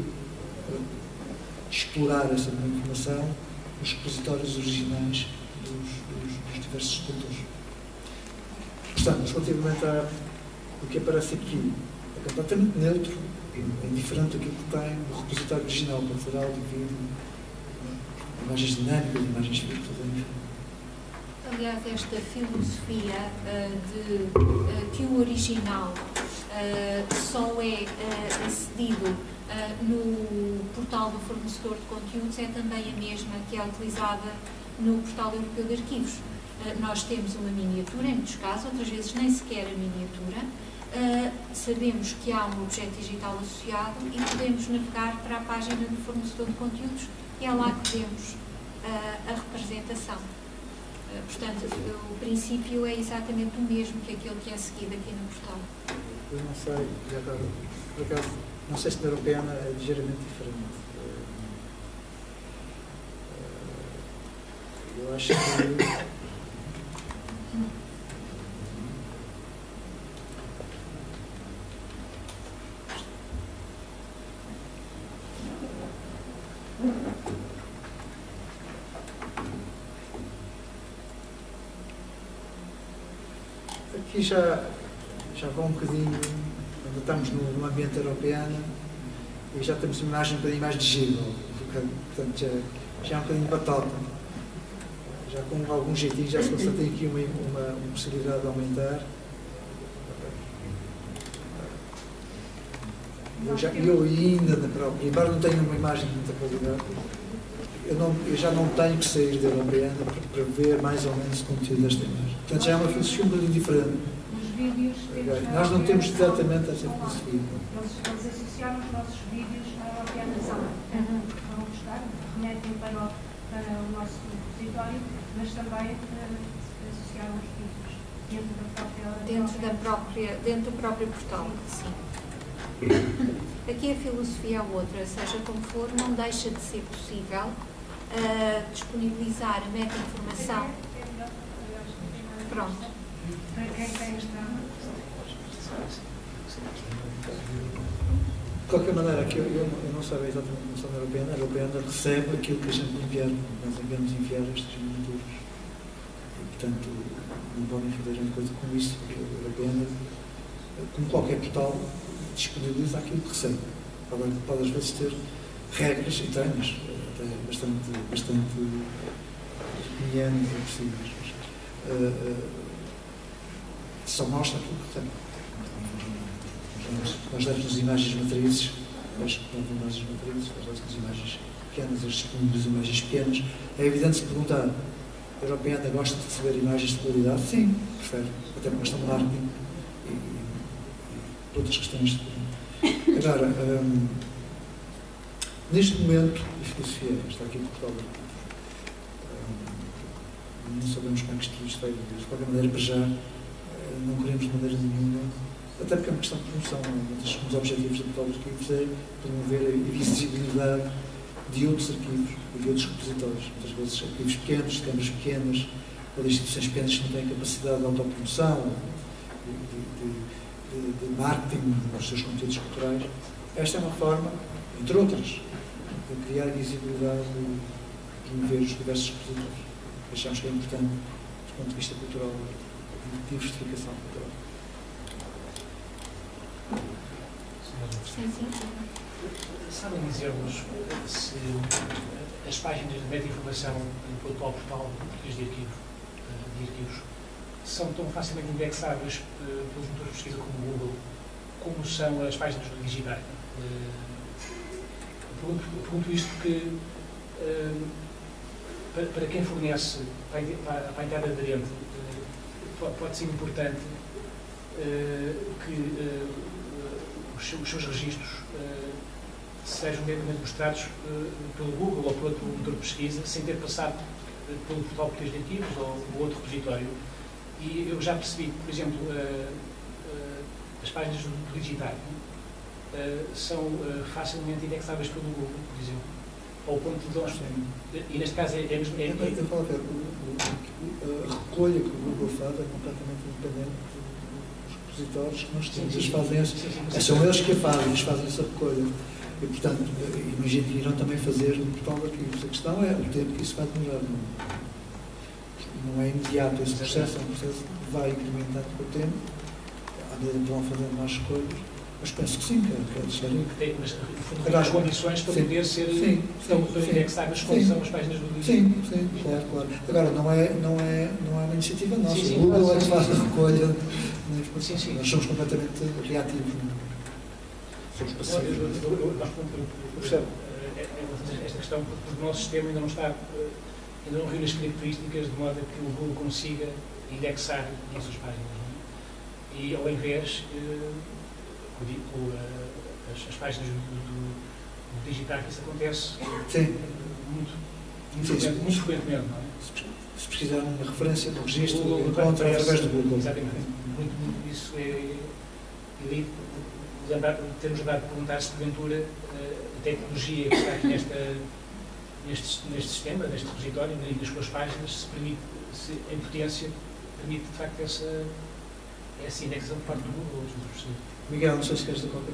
explorar essa informação nos repositórios originais dos, dos, dos diversos escritores. Portanto, relativamente ao que aparece aqui, é completamente neutro, é indiferente daquilo que tem no repositório original, pode ser áudio, vídeo, imagens dinâmicas, imagens fixas, enfim. Aliás, esta filosofia uh, de uh, que o original uh, só é uh, acedido uh, no portal do fornecedor de conteúdos é também a mesma que é utilizada no portal europeu de arquivos. Uh, nós temos uma miniatura, em muitos casos, outras vezes nem sequer a miniatura. Uh, sabemos que há um objeto digital associado e podemos navegar para a página do fornecedor de conteúdos e é lá que vemos uh, a representação. Uh, portanto, o princípio é exatamente o mesmo que aquele que é seguido aqui no portal. Eu não sei, já agora, por acaso, não sei se na Europeana é ligeiramente diferente. Uh, eu acho que aqui já, já vão um bocadinho, ainda estamos no, no ambiente europeano e já temos uma imagem um bocadinho mais legível, portanto já, já é um bocadinho batata. Já com algum jeitinho já se tem aqui uma, uma, uma possibilidade de aumentar. Eu, já, eu ainda na própria, embora não tenha uma imagem de muita qualidade, eu, não, eu já não tenho que sair da europeana para, para ver mais ou menos o conteúdo desta imagem. Portanto, já é uma filosofia um bocadinho diferente. Os vídeos temos Nós não temos exatamente essa filosofia. Eles, eles associaram os nossos vídeos à europeanização. Vão buscar, remetem para o, para o nosso repositório, mas também uh, associaram os vídeos dentro da própria... Dentro, da própria, dentro do próprio portal, sim. Aqui a filosofia é outra, seja como for, não deixa de ser possível uh, disponibilizar a meta-informação. Pronto. Para quem tem esta... De qualquer maneira, aqui eu, eu, eu não sei exatamente como são a europeana. A europeana recebe aquilo que a gente enviar. Nós enviamos enviar estas miniaturas. E, portanto, não podem fazer grande coisa com isso, porque a europeana, como qualquer portal, disponibiliza aquilo que recebe. Pode, pode às vezes ter regras e treinos, até bastante, bastante lineares e possíveis. Uh, uh, só mostra aquilo que recebe. Nós, nós damos as imagens matrizes, nós damos imagens matrizes, nós damos as imagens pequenas, as disponibles imagens pequenas. É evidente se perguntar, a europeana gosta de receber imagens de qualidade? Sim, prefere, até por questão de marketing e, e, e outras questões de Agora, um, neste momento, a filosofia está aqui por Portugal. Um, não sabemos como é que isto vai viver. De qualquer maneira, para já, não queremos de maneira nenhuma, até porque é uma questão de promoção. Um dos, um dos objetivos da Portugal Arquivos é promover a visibilidade de outros arquivos e de outros repositórios. Muitas vezes arquivos pequenos, de câmaras pequenas, ou de instituições pequenas que não têm capacidade de autopromoção, de, de, de De, de marketing dos seus conteúdos culturais. Esta é uma forma, entre outras, de criar visibilidade e promover os diversos repositórios. Achamos que é importante, do ponto de vista cultural, de diversificação cultural. Sim, sim, sim. Sabem dizer-nos se as páginas de meta-informação do atual portal português de arquivos, de arquivos são tão facilmente indexáveis uh, pelos motores de pesquisa como o Google, como são as páginas do digital? Uh, pergunto, pergunto isto porque, uh, para, para quem fornece para, para a entrada aderente, uh, pode ser importante uh, que uh, os, seus, os seus registros uh, sejam diretamente mostrados uh, pelo Google ou por outro motor de pesquisa, sem ter passado uh, pelo portal português de arquivos ou, ou outro repositório. E eu já percebi que, por exemplo, uh, uh, as páginas do, do digital uh, são uh, facilmente indexáveis pelo Google, por exemplo, ao ponto de nós. E neste caso é mesmo. É, é, é, falo, a recolha que o Google faz é completamente independente dos repositórios que nós temos. Eles fazem essa, sim, sim, sim, são eles que a fazem, eles fazem essa recolha. E, portanto, imagino que irão também fazer no portal de arquivos. A questão é o tempo que isso vai demorar. Não? Não é imediato esse processo, é um processo que vai incrementando com o tempo, à medida que vão fazendo mais escolhas, mas penso que sim, que é necessário. Tem, mas tem as condições para sim, poder ser sim, tão indexáveis como são as páginas do digital. Sim, sim, claro, claro. Agora, não é, não é, não é uma iniciativa nossa. Sim, sim, o Google é que faz a recolha. Sim, sim. Nós somos completamente reativos. Somos passivos. Nós percebemos esta questão, porque o nosso sistema ainda não está. Ainda não reúne as características de modo a que o Google consiga indexar essas páginas. Não é? E, ao invés, eh, com, uh, as, as páginas do, do, do digital, que isso acontece sim. muito, muito, sim, frequente, muito frequentemente. Não é? Se precisar uma referência do registro, do encontro através do Google. Exatamente. Muito, muito isso é. E temos dado a perguntar se, porventura, a tecnologia que está aqui nesta. Neste, neste sistema, neste repositório, nas suas páginas, se permite, se em potência, permite de facto essa, essa indexação por parte do Google. Miguel, não sei se queres dizer qualquer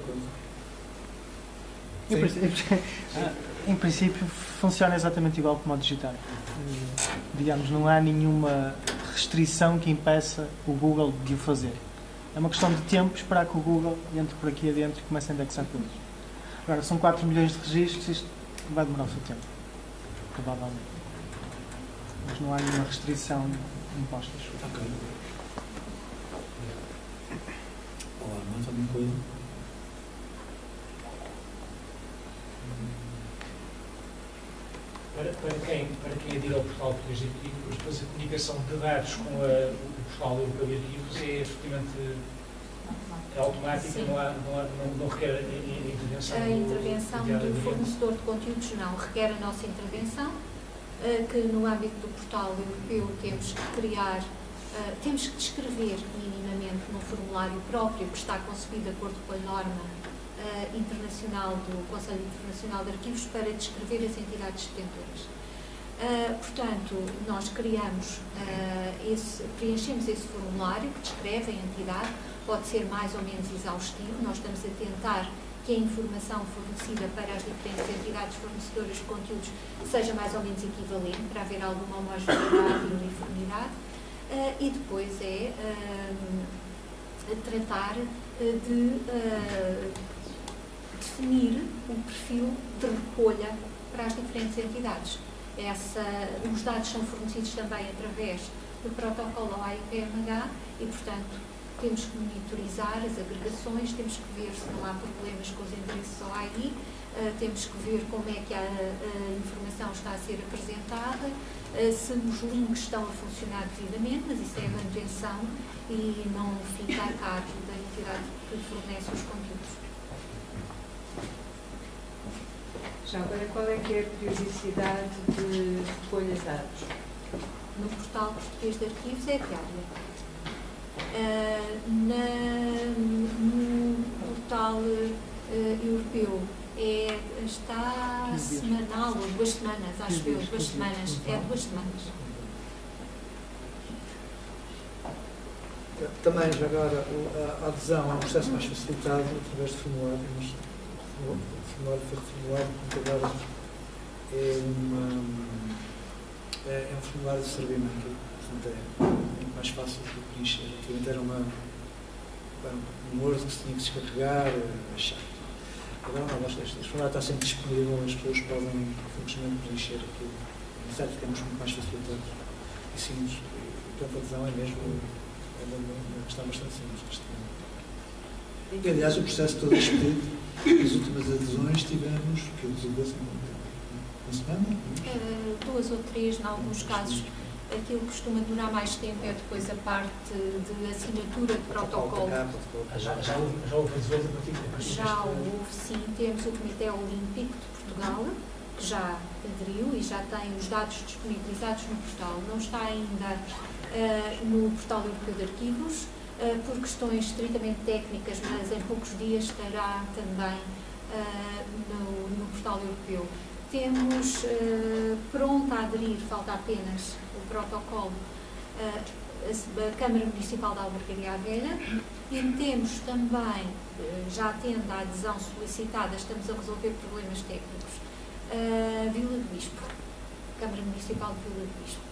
coisa. Em, em princípio, funciona exatamente igual como o digital. Digamos, não há nenhuma restrição que impeça o Google de o fazer. É uma questão de tempo esperar que o Google entre por aqui adentro e comece a indexar todos. Agora, são quatro milhões de registros, isto vai demorar o seu tempo. Provavelmente. Mas não há nenhuma restrição imposta. Ok. Olá, mais alguma coisa? para, para, quem, para quem adira ao portal português de arquivos, depois a comunicação de dados com a, o portal europeu de arquivos é efetivamente automática, não, há, não, há, não, não requer a, a intervenção, a intervenção do, do fornecedor de conteúdos não, requer a nossa intervenção, que no âmbito do portal europeu temos que criar, temos que descrever minimamente no formulário próprio que está concebido de acordo com a norma internacional do Conselho Internacional de Arquivos para descrever as entidades detentoras. Uh, portanto, nós criamos, uh, esse, preenchemos esse formulário que descreve a entidade, pode ser mais ou menos exaustivo, nós estamos a tentar que a informação fornecida para as diferentes entidades fornecedoras de conteúdos seja mais ou menos equivalente, para haver alguma homogeneidade e uniformidade, uh, e depois é uh, tratar uh, de uh, definir um perfil de recolha para as diferentes entidades. Essa, os dados são fornecidos também através do protocolo A I P M H e, portanto, temos que monitorizar as agregações, temos que ver se não há problemas com os endereços O A I, uh, temos que ver como é que a, a informação está a ser apresentada, uh, se os links estão a funcionar devidamente, mas isso é a manutenção e não fica a cargo da entidade que fornece os conteúdos. Já agora, qual é que é a periodicidade de recolha de dados? No portal português de arquivos é diária. Uh, na, no portal uh, europeu é, está semanal, ou duas semanas, acho eu, duas semanas, é duas semanas. Também, já agora, a adesão é um processo mais facilitado através de formulário, mas o formulário foi reformulado, porque agora é, uma, é, é um formulário de servimento, portanto é muito mais fácil de preencher. Antigamente era uma, um Word que se tinha que descarregar, é chato. Agora não, este formulário está sempre disponível, as pessoas podem simplesmente preencher aquilo. É certo que temos muito mais facilitados e simples, e portanto a adesão é mesmo é uma questão bastante simples neste momento. E aliás o processo todo expedido. As últimas adesões tivemos, que eu desenvolvi uma semana? Uh, duas ou três, em alguns casos. Aquilo que costuma demorar mais tempo é depois a parte de assinatura de protocolo. Já, já houve, já houve adesões a partir de Já houve, sim. Temos o Comitê Olímpico de Portugal, que já aderiu e já tem os dados disponibilizados no portal. Não está ainda uh, no portal europeu de arquivos, Uh, por questões estritamente técnicas, mas em poucos dias estará também uh, no, no portal europeu. Temos uh, pronto a aderir, falta apenas o protocolo, uh, a, a Câmara Municipal de Albergaria à Velha, e temos também, uh, já tendo a adesão solicitada, estamos a resolver problemas técnicos, uh, Vila do Bispo, Câmara Municipal de Vila do Bispo.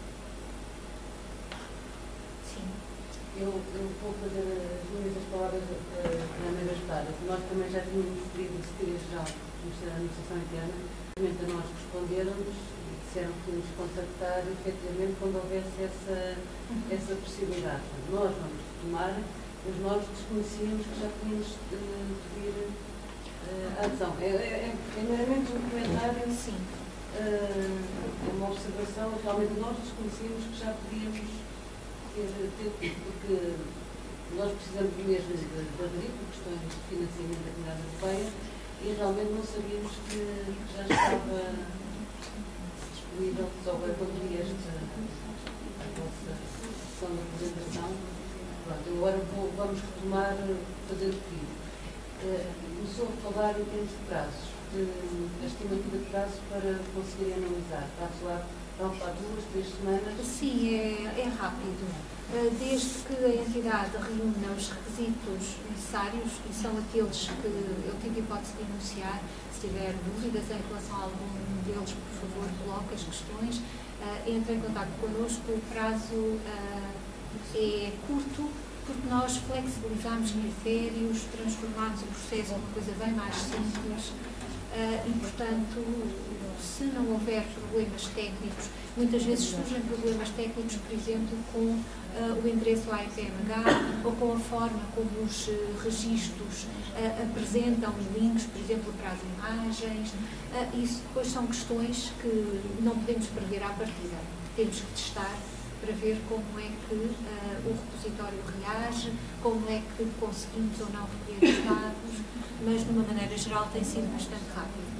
Eu, eu vou fazer as minhas palavras da Ana Gaspar. Nós também já tínhamos pedido de Secretaria-Geral do Ministério da Administração Interna. Realmente a nós responderam-nos e disseram que nos contactar efetivamente quando houvesse essa, essa possibilidade. Nós vamos tomar, mas nós desconhecíamos que já tínhamos de pedir uh, a adesão. É, é, é meramente um comentário, sim. Uh, é uma observação. Realmente nós desconhecíamos que já podíamos. Porque nós precisamos mesmo de, de aderir por questões de financiamento da Comunidade Europeia e realmente não sabíamos que já estava disponível, só agora quando vi esta a vossa sessão de apresentação. Pronto, agora vou, vamos retomar, fazer o pedido. Uh, começou a falar em termos de prazos, de, a estimativa de prazos para conseguirem analisar. Está a falar Então, há duas, três semanas? Sim, é, é rápido. Desde que a entidade reúna os requisitos necessários, e são aqueles que eu tive hipótese de enunciar, se tiver dúvidas em relação a algum deles, por favor, coloque as questões, entre em contato connosco. O prazo é curto, porque nós flexibilizamos critérios, transformamos o processo em uma coisa bem mais simples. Uh, e, portanto, se não houver problemas técnicos, muitas vezes surgem problemas técnicos, por exemplo, com uh, o endereço A I P M H ou com a forma como os uh, registros uh, apresentam links, por exemplo, para as imagens. Uh, isso depois são questões que não podemos prever à partida. Temos que testar para ver como é que uh, o repositório reage, como é que conseguimos ou não recolher os dados, mas de uma maneira geral tem sido bastante rápido.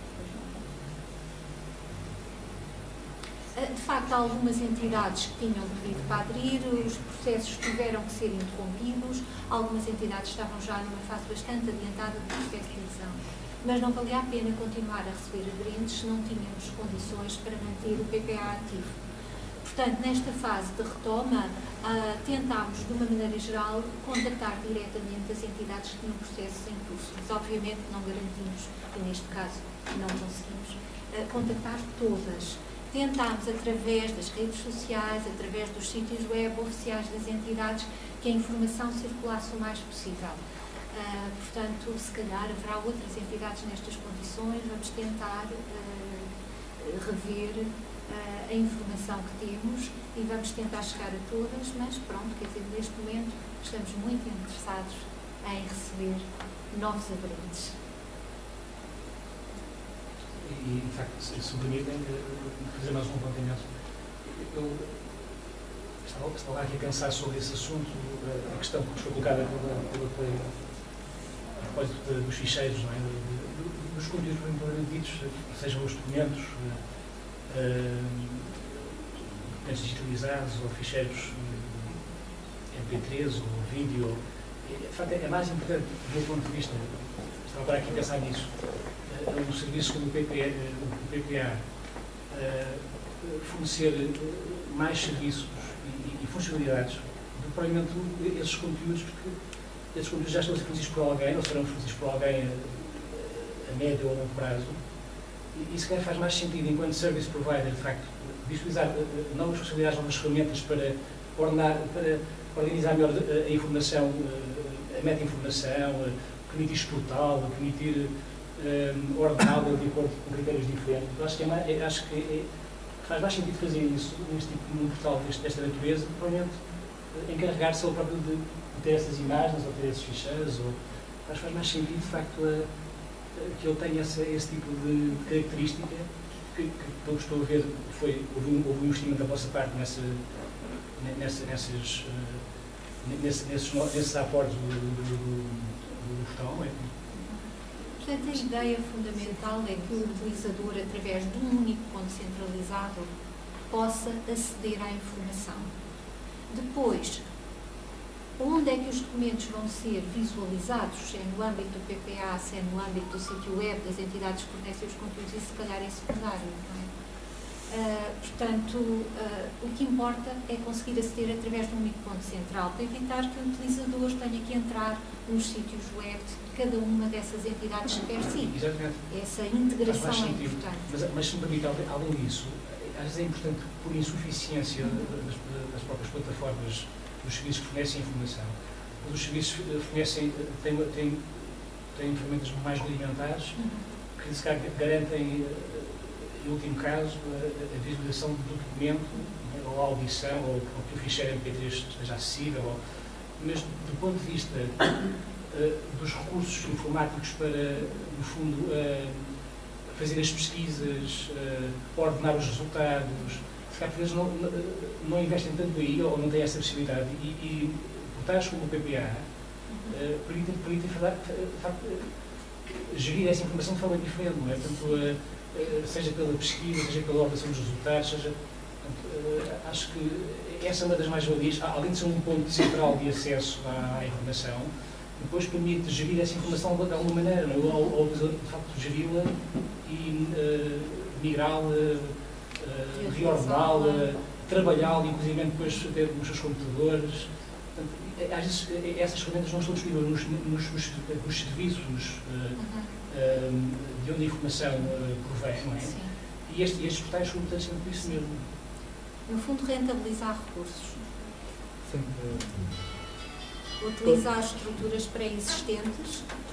Uh, de facto, há algumas entidades que tinham pedido para aderir, os processos tiveram que ser interrompidos, algumas entidades estavam já numa fase bastante adiantada do processo de adesão, mas não valia a pena continuar a receber aderentes se não tínhamos condições para manter o P P A ativo. Portanto, nesta fase de retoma, uh, tentámos, de uma maneira geral, contactar diretamente as entidades que tinham processos em curso, mas obviamente não garantimos, e neste caso não conseguimos, uh, contactar todas. Tentámos, através das redes sociais, através dos sítios web oficiais das entidades, que a informação circulasse o mais possível. Uh, portanto, se calhar haverá outras entidades nestas condições, vamos tentar uh, rever Uh, a informação que temos e vamos tentar chegar a todas, mas pronto, quer dizer, neste momento estamos muito interessados em receber novos aderentes. E, de facto, se, se me permitem, fazer mais um apontamento. Eu estava, estava aqui a pensar sobre esse assunto, a questão que foi colocada pela, pela, pela, a propósito dos ficheiros, não é? de, de, dos conteúdos propriamente ditos, sejam os documentos, Uh, documentos digitalizados ou ficheiros uh, M P três ou vídeo. De facto, é mais importante, do meu ponto de vista, estava para aqui a pensar nisso, uh, um serviço como o P P A, uh, o P P A uh, fornecer uh, mais serviços e, e funcionalidades do que provavelmente esses conteúdos, porque esses conteúdos já estão a ser fornecidos por alguém, ou serão fornecidos por alguém a, a médio ou longo prazo. E se calhar faz mais sentido, enquanto service provider, de facto, disponibilizar uh, novas funcionalidades, novas ferramentas para, ordenar, para organizar melhor a, a informação, uh, a meta-informação, uh, permitir exportá-la, permitir uh, ordená-la de acordo com critérios diferentes. Eu acho que, é mais, é, acho que é, faz mais sentido fazer isso neste tipo de um portal deste, desta natureza, provavelmente uh, encarregar-se ele próprio de, de ter essas imagens ou ter esses ficheiros. Ou, acho que faz mais sentido, de facto, uh, que ele tenha esse, esse tipo de, de característica, que, que pelo que estou a ver, foi, houve, um, houve um investimento da vossa parte nessa, nessa, nessas, uh, nesse, nesses, nesses aportes do, do, do, do portal. É? Portanto, a ideia fundamental é que o utilizador, através de um único ponto centralizado, possa aceder à informação. Depois, onde é que os documentos vão ser visualizados? Se é no âmbito do P P A, se é no âmbito do sítio web, das entidades que fornecem os conteúdos, isso se calhar é secundário, não é? Uh, portanto, uh, o que importa é conseguir aceder através de um único ponto central, para evitar que o utilizador tenha que entrar nos sítios web de cada uma dessas entidades per si. Exatamente. Essa integração é importante. Mas, mas se me permite, além disso, às vezes é importante, por insuficiência das, das próprias plataformas dos serviços que fornecem informação, os serviços fornecem, têm, têm, têm ferramentas mais rudimentares que se calhar garantem, em último caso, a, a visualização do documento, ou a audição, ou, ou que o ficheiro M P três esteja acessível, ou, mas do ponto de vista uh, dos recursos informáticos para, no fundo, uh, fazer as pesquisas, uh, ordenar os resultados, se calhar, por vezes, não, não, não investem tanto aí, ou não têm essa possibilidade, e, e portais como o P P A uh, permitem, permitem falar, gerir essa informação de forma diferente, não é? Portanto, uh, uh, seja pela pesquisa, seja pela ordenação dos resultados, seja, portanto, uh, acho que essa é uma das mais-valias, além de ser um ponto central de acesso à, à informação, depois permite gerir essa informação de alguma maneira, não é? Ou, ou de facto geri-la e uh, migrá-la, Uh, reordená-la, trabalhá-la, inclusive depois ter nos seus computadores. Portanto, às vezes essas ferramentas não estão disponíveis nos, nos, nos, nos serviços uh, uh, de onde a informação uh, provém, não é? Sim. E este, estes portais são importantes sempre por isso mesmo. No fundo, rentabilizar recursos. Sim. Utilizar estruturas pré-existentes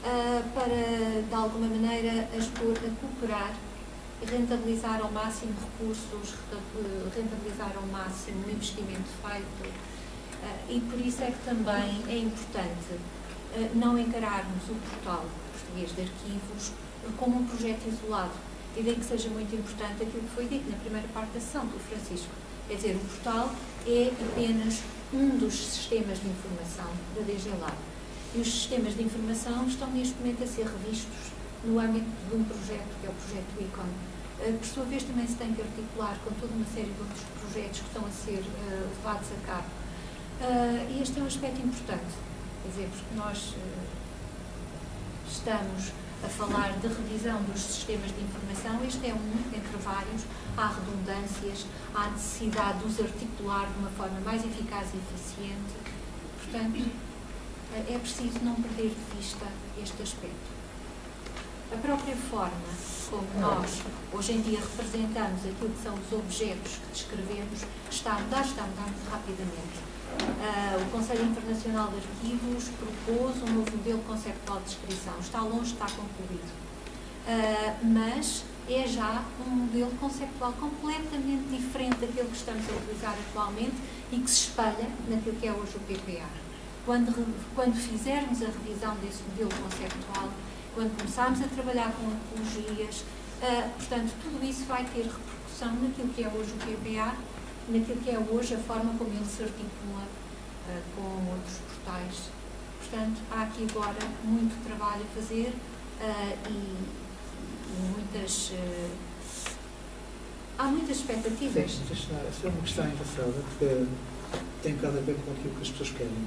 uh, para, de alguma maneira, as pôr a cooperar, rentabilizar ao máximo recursos, rentabilizar ao máximo o investimento feito. Uh, e por isso é que também é importante uh, não encararmos o portal português de arquivos como um projeto isolado. E daí que seja muito importante aquilo que foi dito na primeira parte da sessão pelo Francisco. Quer dizer, o portal é apenas um dos sistemas de informação da D G Lab. E os sistemas de informação estão neste momento a ser revistos no âmbito de um projeto, que é o projeto ICON. Uh, por sua vez, também se tem que articular com toda uma série de outros projetos que estão a ser uh, levados a cabo. Uh, e este é um aspecto importante, quer dizer, porque nós uh, estamos a falar de revisão dos sistemas de informação, este é um entre vários, há redundâncias, há necessidade de os articular de uma forma mais eficaz e eficiente, portanto, uh, é preciso não perder de vista este aspecto. A própria forma como nós, hoje em dia, representamos aquilo que são os objetos que descrevemos, está a mudar, está a mudar muito rapidamente. Uh, o Conselho Internacional de Arquivos propôs um novo modelo conceptual de descrição. Está longe de estar concluído. Uh, mas é já um modelo conceptual completamente diferente daquele que estamos a utilizar atualmente e que se espelha naquilo que é hoje o P P A. Quando, quando fizermos a revisão desse modelo conceptual, quando começarmos a trabalhar com apologias, uh, portanto, tudo isso vai ter repercussão naquilo que é hoje o P P A, naquilo que é hoje a forma como ele se articula uh, com outros portais. Portanto, há aqui agora muito trabalho a fazer uh, e, e muitas... Uh, há muitas expectativas. Sim, essa é uma questão engraçada, porque tem cada a ver com aquilo que as pessoas querem.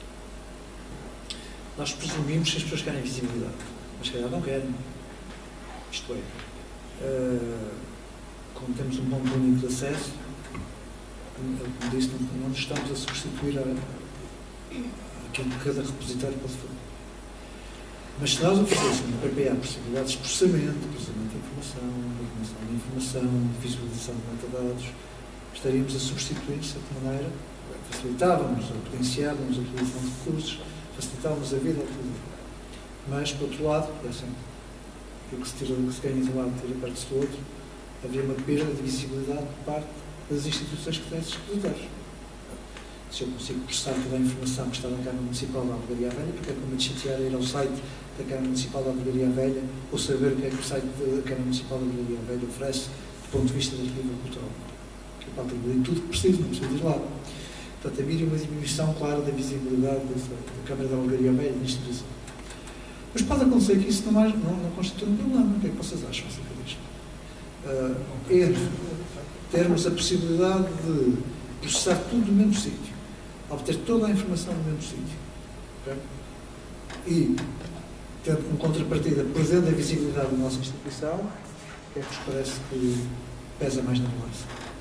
Nós presumimos que as pessoas querem visibilidade, mas se calhar não querem. Isto é, uh, como temos um ponto único de acesso, como disse, não, não estamos a substituir a, a aquilo que cada repositório pode fazer. Mas se nós oferecêssemos no P P A possibilidades de processamento, de processamento de informação, de informação de informação, de visualização de metadados, estaríamos a substituir, de certa maneira, facilitávamos ou potenciávamos a utilização de recursos, facilitávamos a vida ao utilizador. Mas, por outro lado, é sempre aquilo que se, tira, que se ganha de um lado, tira parte do outro, havia uma perda de visibilidade por parte das instituições que têm esses repositórios. Se eu consigo processar toda a informação que está na Câmara Municipal da Alvegaria Velha, porque é como me chatear a ir ao site da Câmara Municipal da Alvegaria Velha ou saber o que é que o site da Câmara Municipal da Alvegaria Velha oferece do ponto de vista da arquivo cultural. Que eu posso ter tudo que preciso, não preciso ir lá. Portanto, havia uma diminuição clara da visibilidade dessa, da Câmara da Alvegaria Velha na instituição. Mas pode acontecer que isso não, mais, não, não constitui um problema. O que é que vocês acham acerca disto? Uh, entre termos a possibilidade de processar tudo no mesmo sítio, obter toda a informação no mesmo sítio, okay? E, tendo como contrapartida, perdendo a visibilidade da nossa instituição, o que é que vos parece que pesa mais na balança?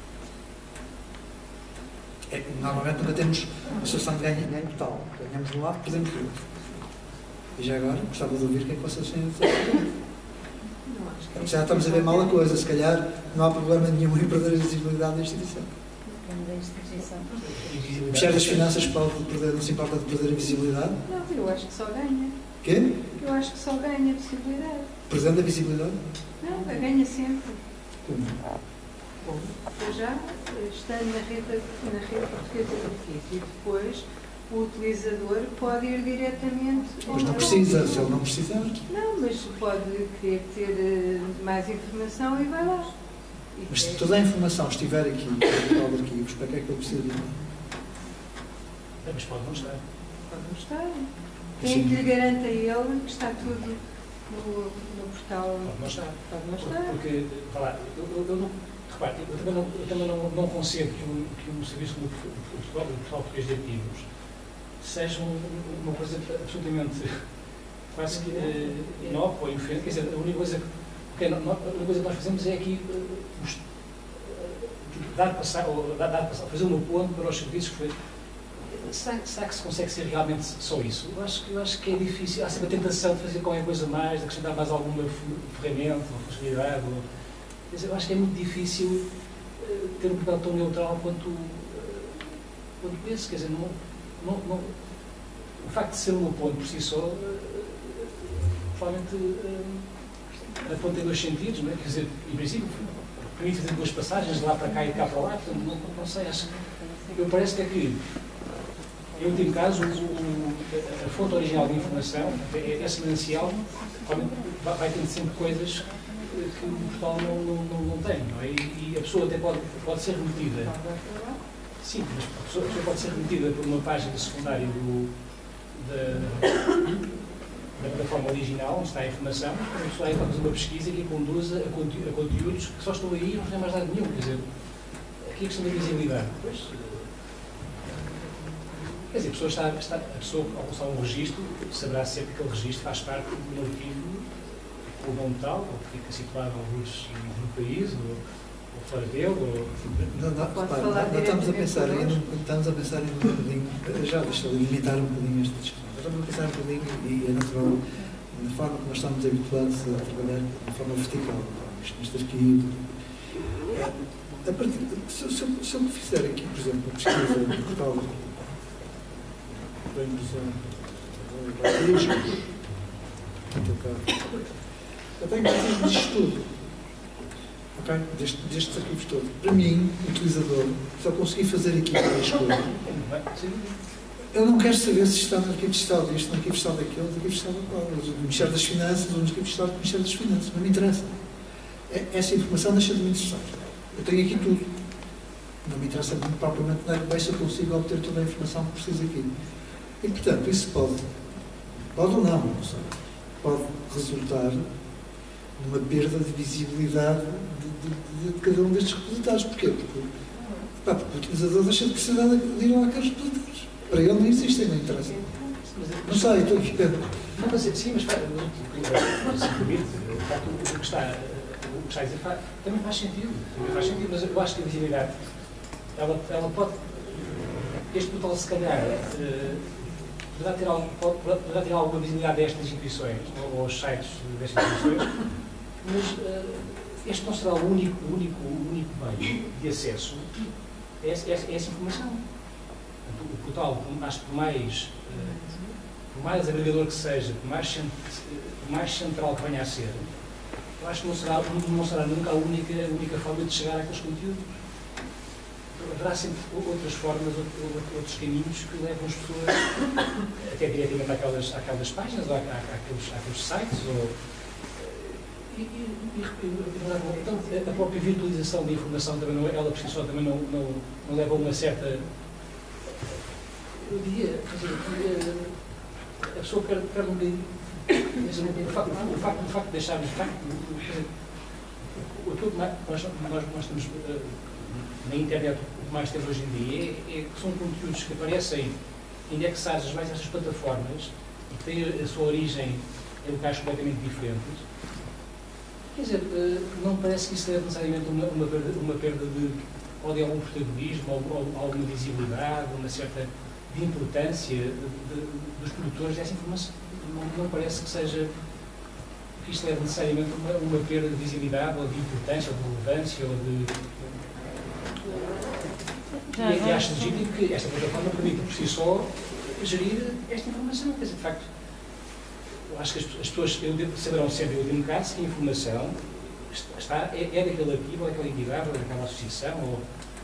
É que normalmente nunca temos a situação de ganho, ganho total. Ganhamos de um lado, perdemos do outro. E já agora, gostava de ouvir o que é que vocês têm a dizer. Já estamos a ver mal a coisa, se calhar não há problema nenhum em perder a visibilidade da instituição. Depende da instituição. O Ministério das Finanças pode perder, não se importa de perder a visibilidade? Não, eu acho que só ganha. Quê? Eu acho que só ganha visibilidade. Perdendo a visibilidade? Não, ganha sempre. Como? Bom, eu já estando na rede, na rede portuguesa de arquivos e depois o utilizador pode ir diretamente... Mas não precisa, se ele não precisar. Não, mas pode querer ter mais informação e vai lá. E mas se toda a informação estiver aqui no portal de arquivos, para que é que eu preciso de ir? Mas pode não estar. Pode não estar. Quem é que lhe garante a ele que está tudo no, no portal? Pode não estar. Pode não estar. Porque, falar, eu, eu, eu não... Repare, eu também não, eu também não, não concebo que um, que um serviço como o portal português de arquivos seja um, uma coisa absolutamente quase que uh, inócua, inocente. Quer dizer, a única coisa que, a única coisa que nós fazemos é aqui uh, uh, dar passar, ou dar, dar passar, fazer uma ponte para os serviços que foi. Será, será que se consegue ser realmente só isso? Eu acho, eu acho que é difícil. Há sempre a tentação de fazer qualquer coisa mais, de acrescentar mais alguma ferramenta ou funcionalidade. Ou, quer dizer, eu acho que é muito difícil uh, ter um papel tão neutral quanto, uh, quanto esse. Quer dizer, não, não, não, o facto de ser uma ponte por si só uh, provavelmente uh, aponta em dois sentidos, não é? Quer dizer, em princípio, permite fazer duas passagens de lá para cá e de cá para lá, portanto, não, não sei, acho que eu parece que é que, em último caso, o, o, a fonte original de informação, esse manancial, vai tendo sempre coisas que o portal não, não, não, não tem, não é? E, e a pessoa até pode, pode ser remetida, sim, mas a pessoa, a pessoa pode ser remetida por uma página secundária do, da, da plataforma original, onde está a informação, a pessoa aí pode fazer uma pesquisa que a conduza a, conte, a conteúdos que só estão aí e não tem mais nada nenhum, quer dizer, aqui a questão da visibilidade. Pois, quer dizer, a pessoa, está, está, a pessoa ao começar um registro, saberá sempre que aquele registro faz parte de um arquivo ou não tal, ou que fica situado em alguns no país, ou, ou fora dele, ou... Não, não, repara, não, estamos a pensar em, estamos a pensar em um bocadinho, já deixa eu limitar um bocadinho esta discussão, estamos a pensar um bocadinho, e é natural, na forma como nós estamos habituados a trabalhar de forma vertical, neste arquivo. A partir de, se, se, se eu fizer aqui, por exemplo, uma pesquisa no portal da impressão, eu tenho que disto tudo, ok? Deste, destes arquivos todos. Para mim, utilizador, só consegui fazer aqui uma escolha. Eu não quero saber se está no arquivo digital disto, no arquivo digital daquele, no arquivo digital daquele, do Ministério das Finanças ou no arquivo digital do Ministério das Finanças. Não me interessa. Essa informação deixa de me interessar. Eu tenho aqui tudo. Não me interessa muito propriamente nada, bem se eu consigo obter toda a informação que preciso aqui. E, portanto, isso pode, pode ou não, não sei, pode resultar numa perda de visibilidade de, de, de cada um destes repositários. Porquê? Porque, pá, porque o utilizador deixa de precisar de, de ir lá àqueles repositários. Para ele não existem, não interessa. Não sei, estou aqui. Não, mas sim, mas se permite, o que está, o que está a dizer faz, também faz sentido. Também faz sentido, mas eu acho que a visibilidade, ela, ela pode, este portal se calhar, poderá ter, algum, poderá ter alguma visibilidade destas instituições, ou aos sites destas instituições, mas uh, este não será o único, o único, o único meio de acesso a essa, a essa informação. O portal, acho que por mais, uh, por mais agregador que seja, por mais, cent, por mais central que venha a ser, eu acho que não será, não será nunca a única, a única forma de chegar àqueles conteúdos. Haverá sempre outras formas, outros caminhos que levam as pessoas até diretamente àquelas, àquelas páginas, ou à, àqueles, àqueles sites, ou, e, e, e, então, a própria virtualização da informação também não, ela por si só também não, não, não leva a uma certa, eu diria, a pessoa perde, perde um bocadinho, o facto, o facto, o facto de deixarmos, o facto, aquilo que nós, nós, nós temos na internet, o que mais temos hoje em dia, é, é que são conteúdos que aparecem indexados mais nessas plataformas e que têm a sua origem em locais completamente diferentes. Quer dizer, não parece que isso é necessariamente uma, uma, perda, uma perda de, ou de algum protagonismo, ou, ou alguma visibilidade, uma certa de importância de, de, dos produtores dessa informação. Não, não parece que seja que isto leve necessariamente uma, uma perda de visibilidade, ou de importância, ou de relevância, ou de... E, e acho legítimo que esta plataforma permite por si só gerir esta informação. Quer dizer, de facto, eu acho que as, as pessoas saberão sempre, eu digo que a informação está, é, é daquele arquivo, ou daquela entidade, ou daquela associação, ou...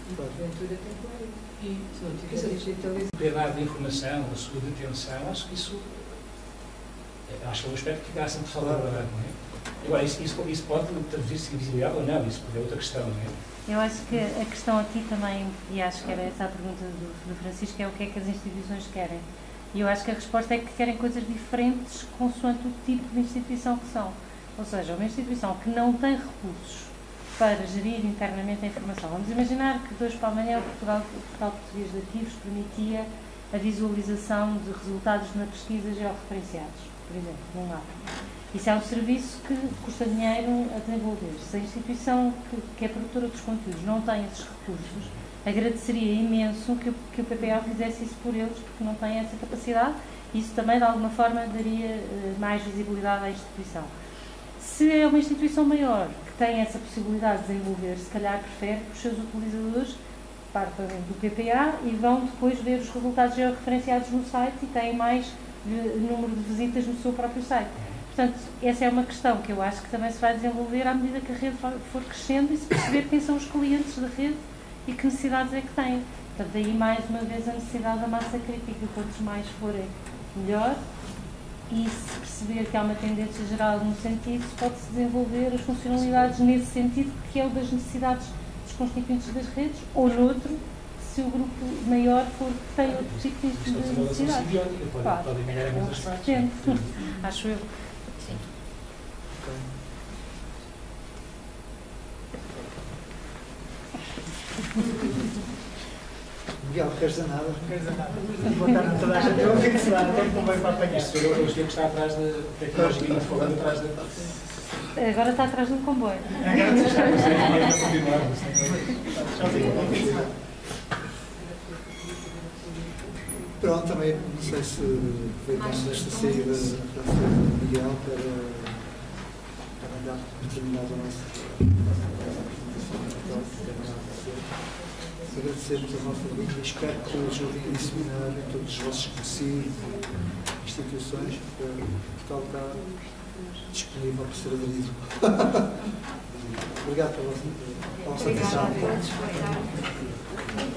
E, quer dizer, a propriedade da informação, a sua detenção, acho que isso... Acho que é um aspecto que ficará sempre salvaguardado, não é? Agora, isso, isso, isso pode traduzir-se em visibilidade ou não, isso é outra questão, não é? Eu acho que a questão aqui também, e acho que era essa a pergunta do, do Francisco, é o que é que as instituições querem. E eu acho que a resposta é que querem coisas diferentes consoante o tipo de instituição que são. Ou seja, uma instituição que não tem recursos para gerir internamente a informação. Vamos imaginar que de hoje para amanhã o Portugal, o Portal Português de Arquivos permitia a visualização de resultados na pesquisa georreferenciados, por exemplo, num mapa. Isso é um serviço que custa dinheiro a desenvolver. Se a instituição que, que é produtora dos conteúdos não tem esses recursos, agradeceria imenso que, que o P P A fizesse isso por eles, porque não tem essa capacidade, e isso também, de alguma forma, daria uh, mais visibilidade à instituição. Se é uma instituição maior que tem essa possibilidade de desenvolver, se calhar prefere que os seus utilizadores partam do P P A e vão depois ver os resultados georreferenciados no site e têm mais de, número de visitas no seu próprio site. Portanto, essa é uma questão que eu acho que também se vai desenvolver à medida que a rede for crescendo e se perceber quem são os clientes da rede e que necessidades é que têm. Portanto, daí mais uma vez a necessidade da massa crítica. Quantos mais forem, melhor. E se perceber que há uma tendência geral num sentido, pode-se desenvolver as funcionalidades nesse sentido, que é o das necessidades dos constituintes das redes, ou noutro, se o grupo maior for que tem outro tipo de necessidades. Claro, podem ganhar a mesma pretende, acho eu. Sim. Miguel, queres dizer nada? Não queres dizer nada. Boa tarde a toda a gente. Eu fim de semana, tempo não veio para apanhar. Isto foi o que está atrás da tecnologia, falando atrás da... Agora está atrás de um comboio. Agora está a continuar. Pronto, também não sei se aproveitamos esta saída da frase do Miguel para, para dar terminado a nossa apresentação. Agradecemos a nossa língua e espero que ajudem a disseminar em todos os vossos conhecidos e instituições, porque o portal está disponível para ser aderido. Obrigado pela vossa atenção. Obrigada a todos. Boa tarde.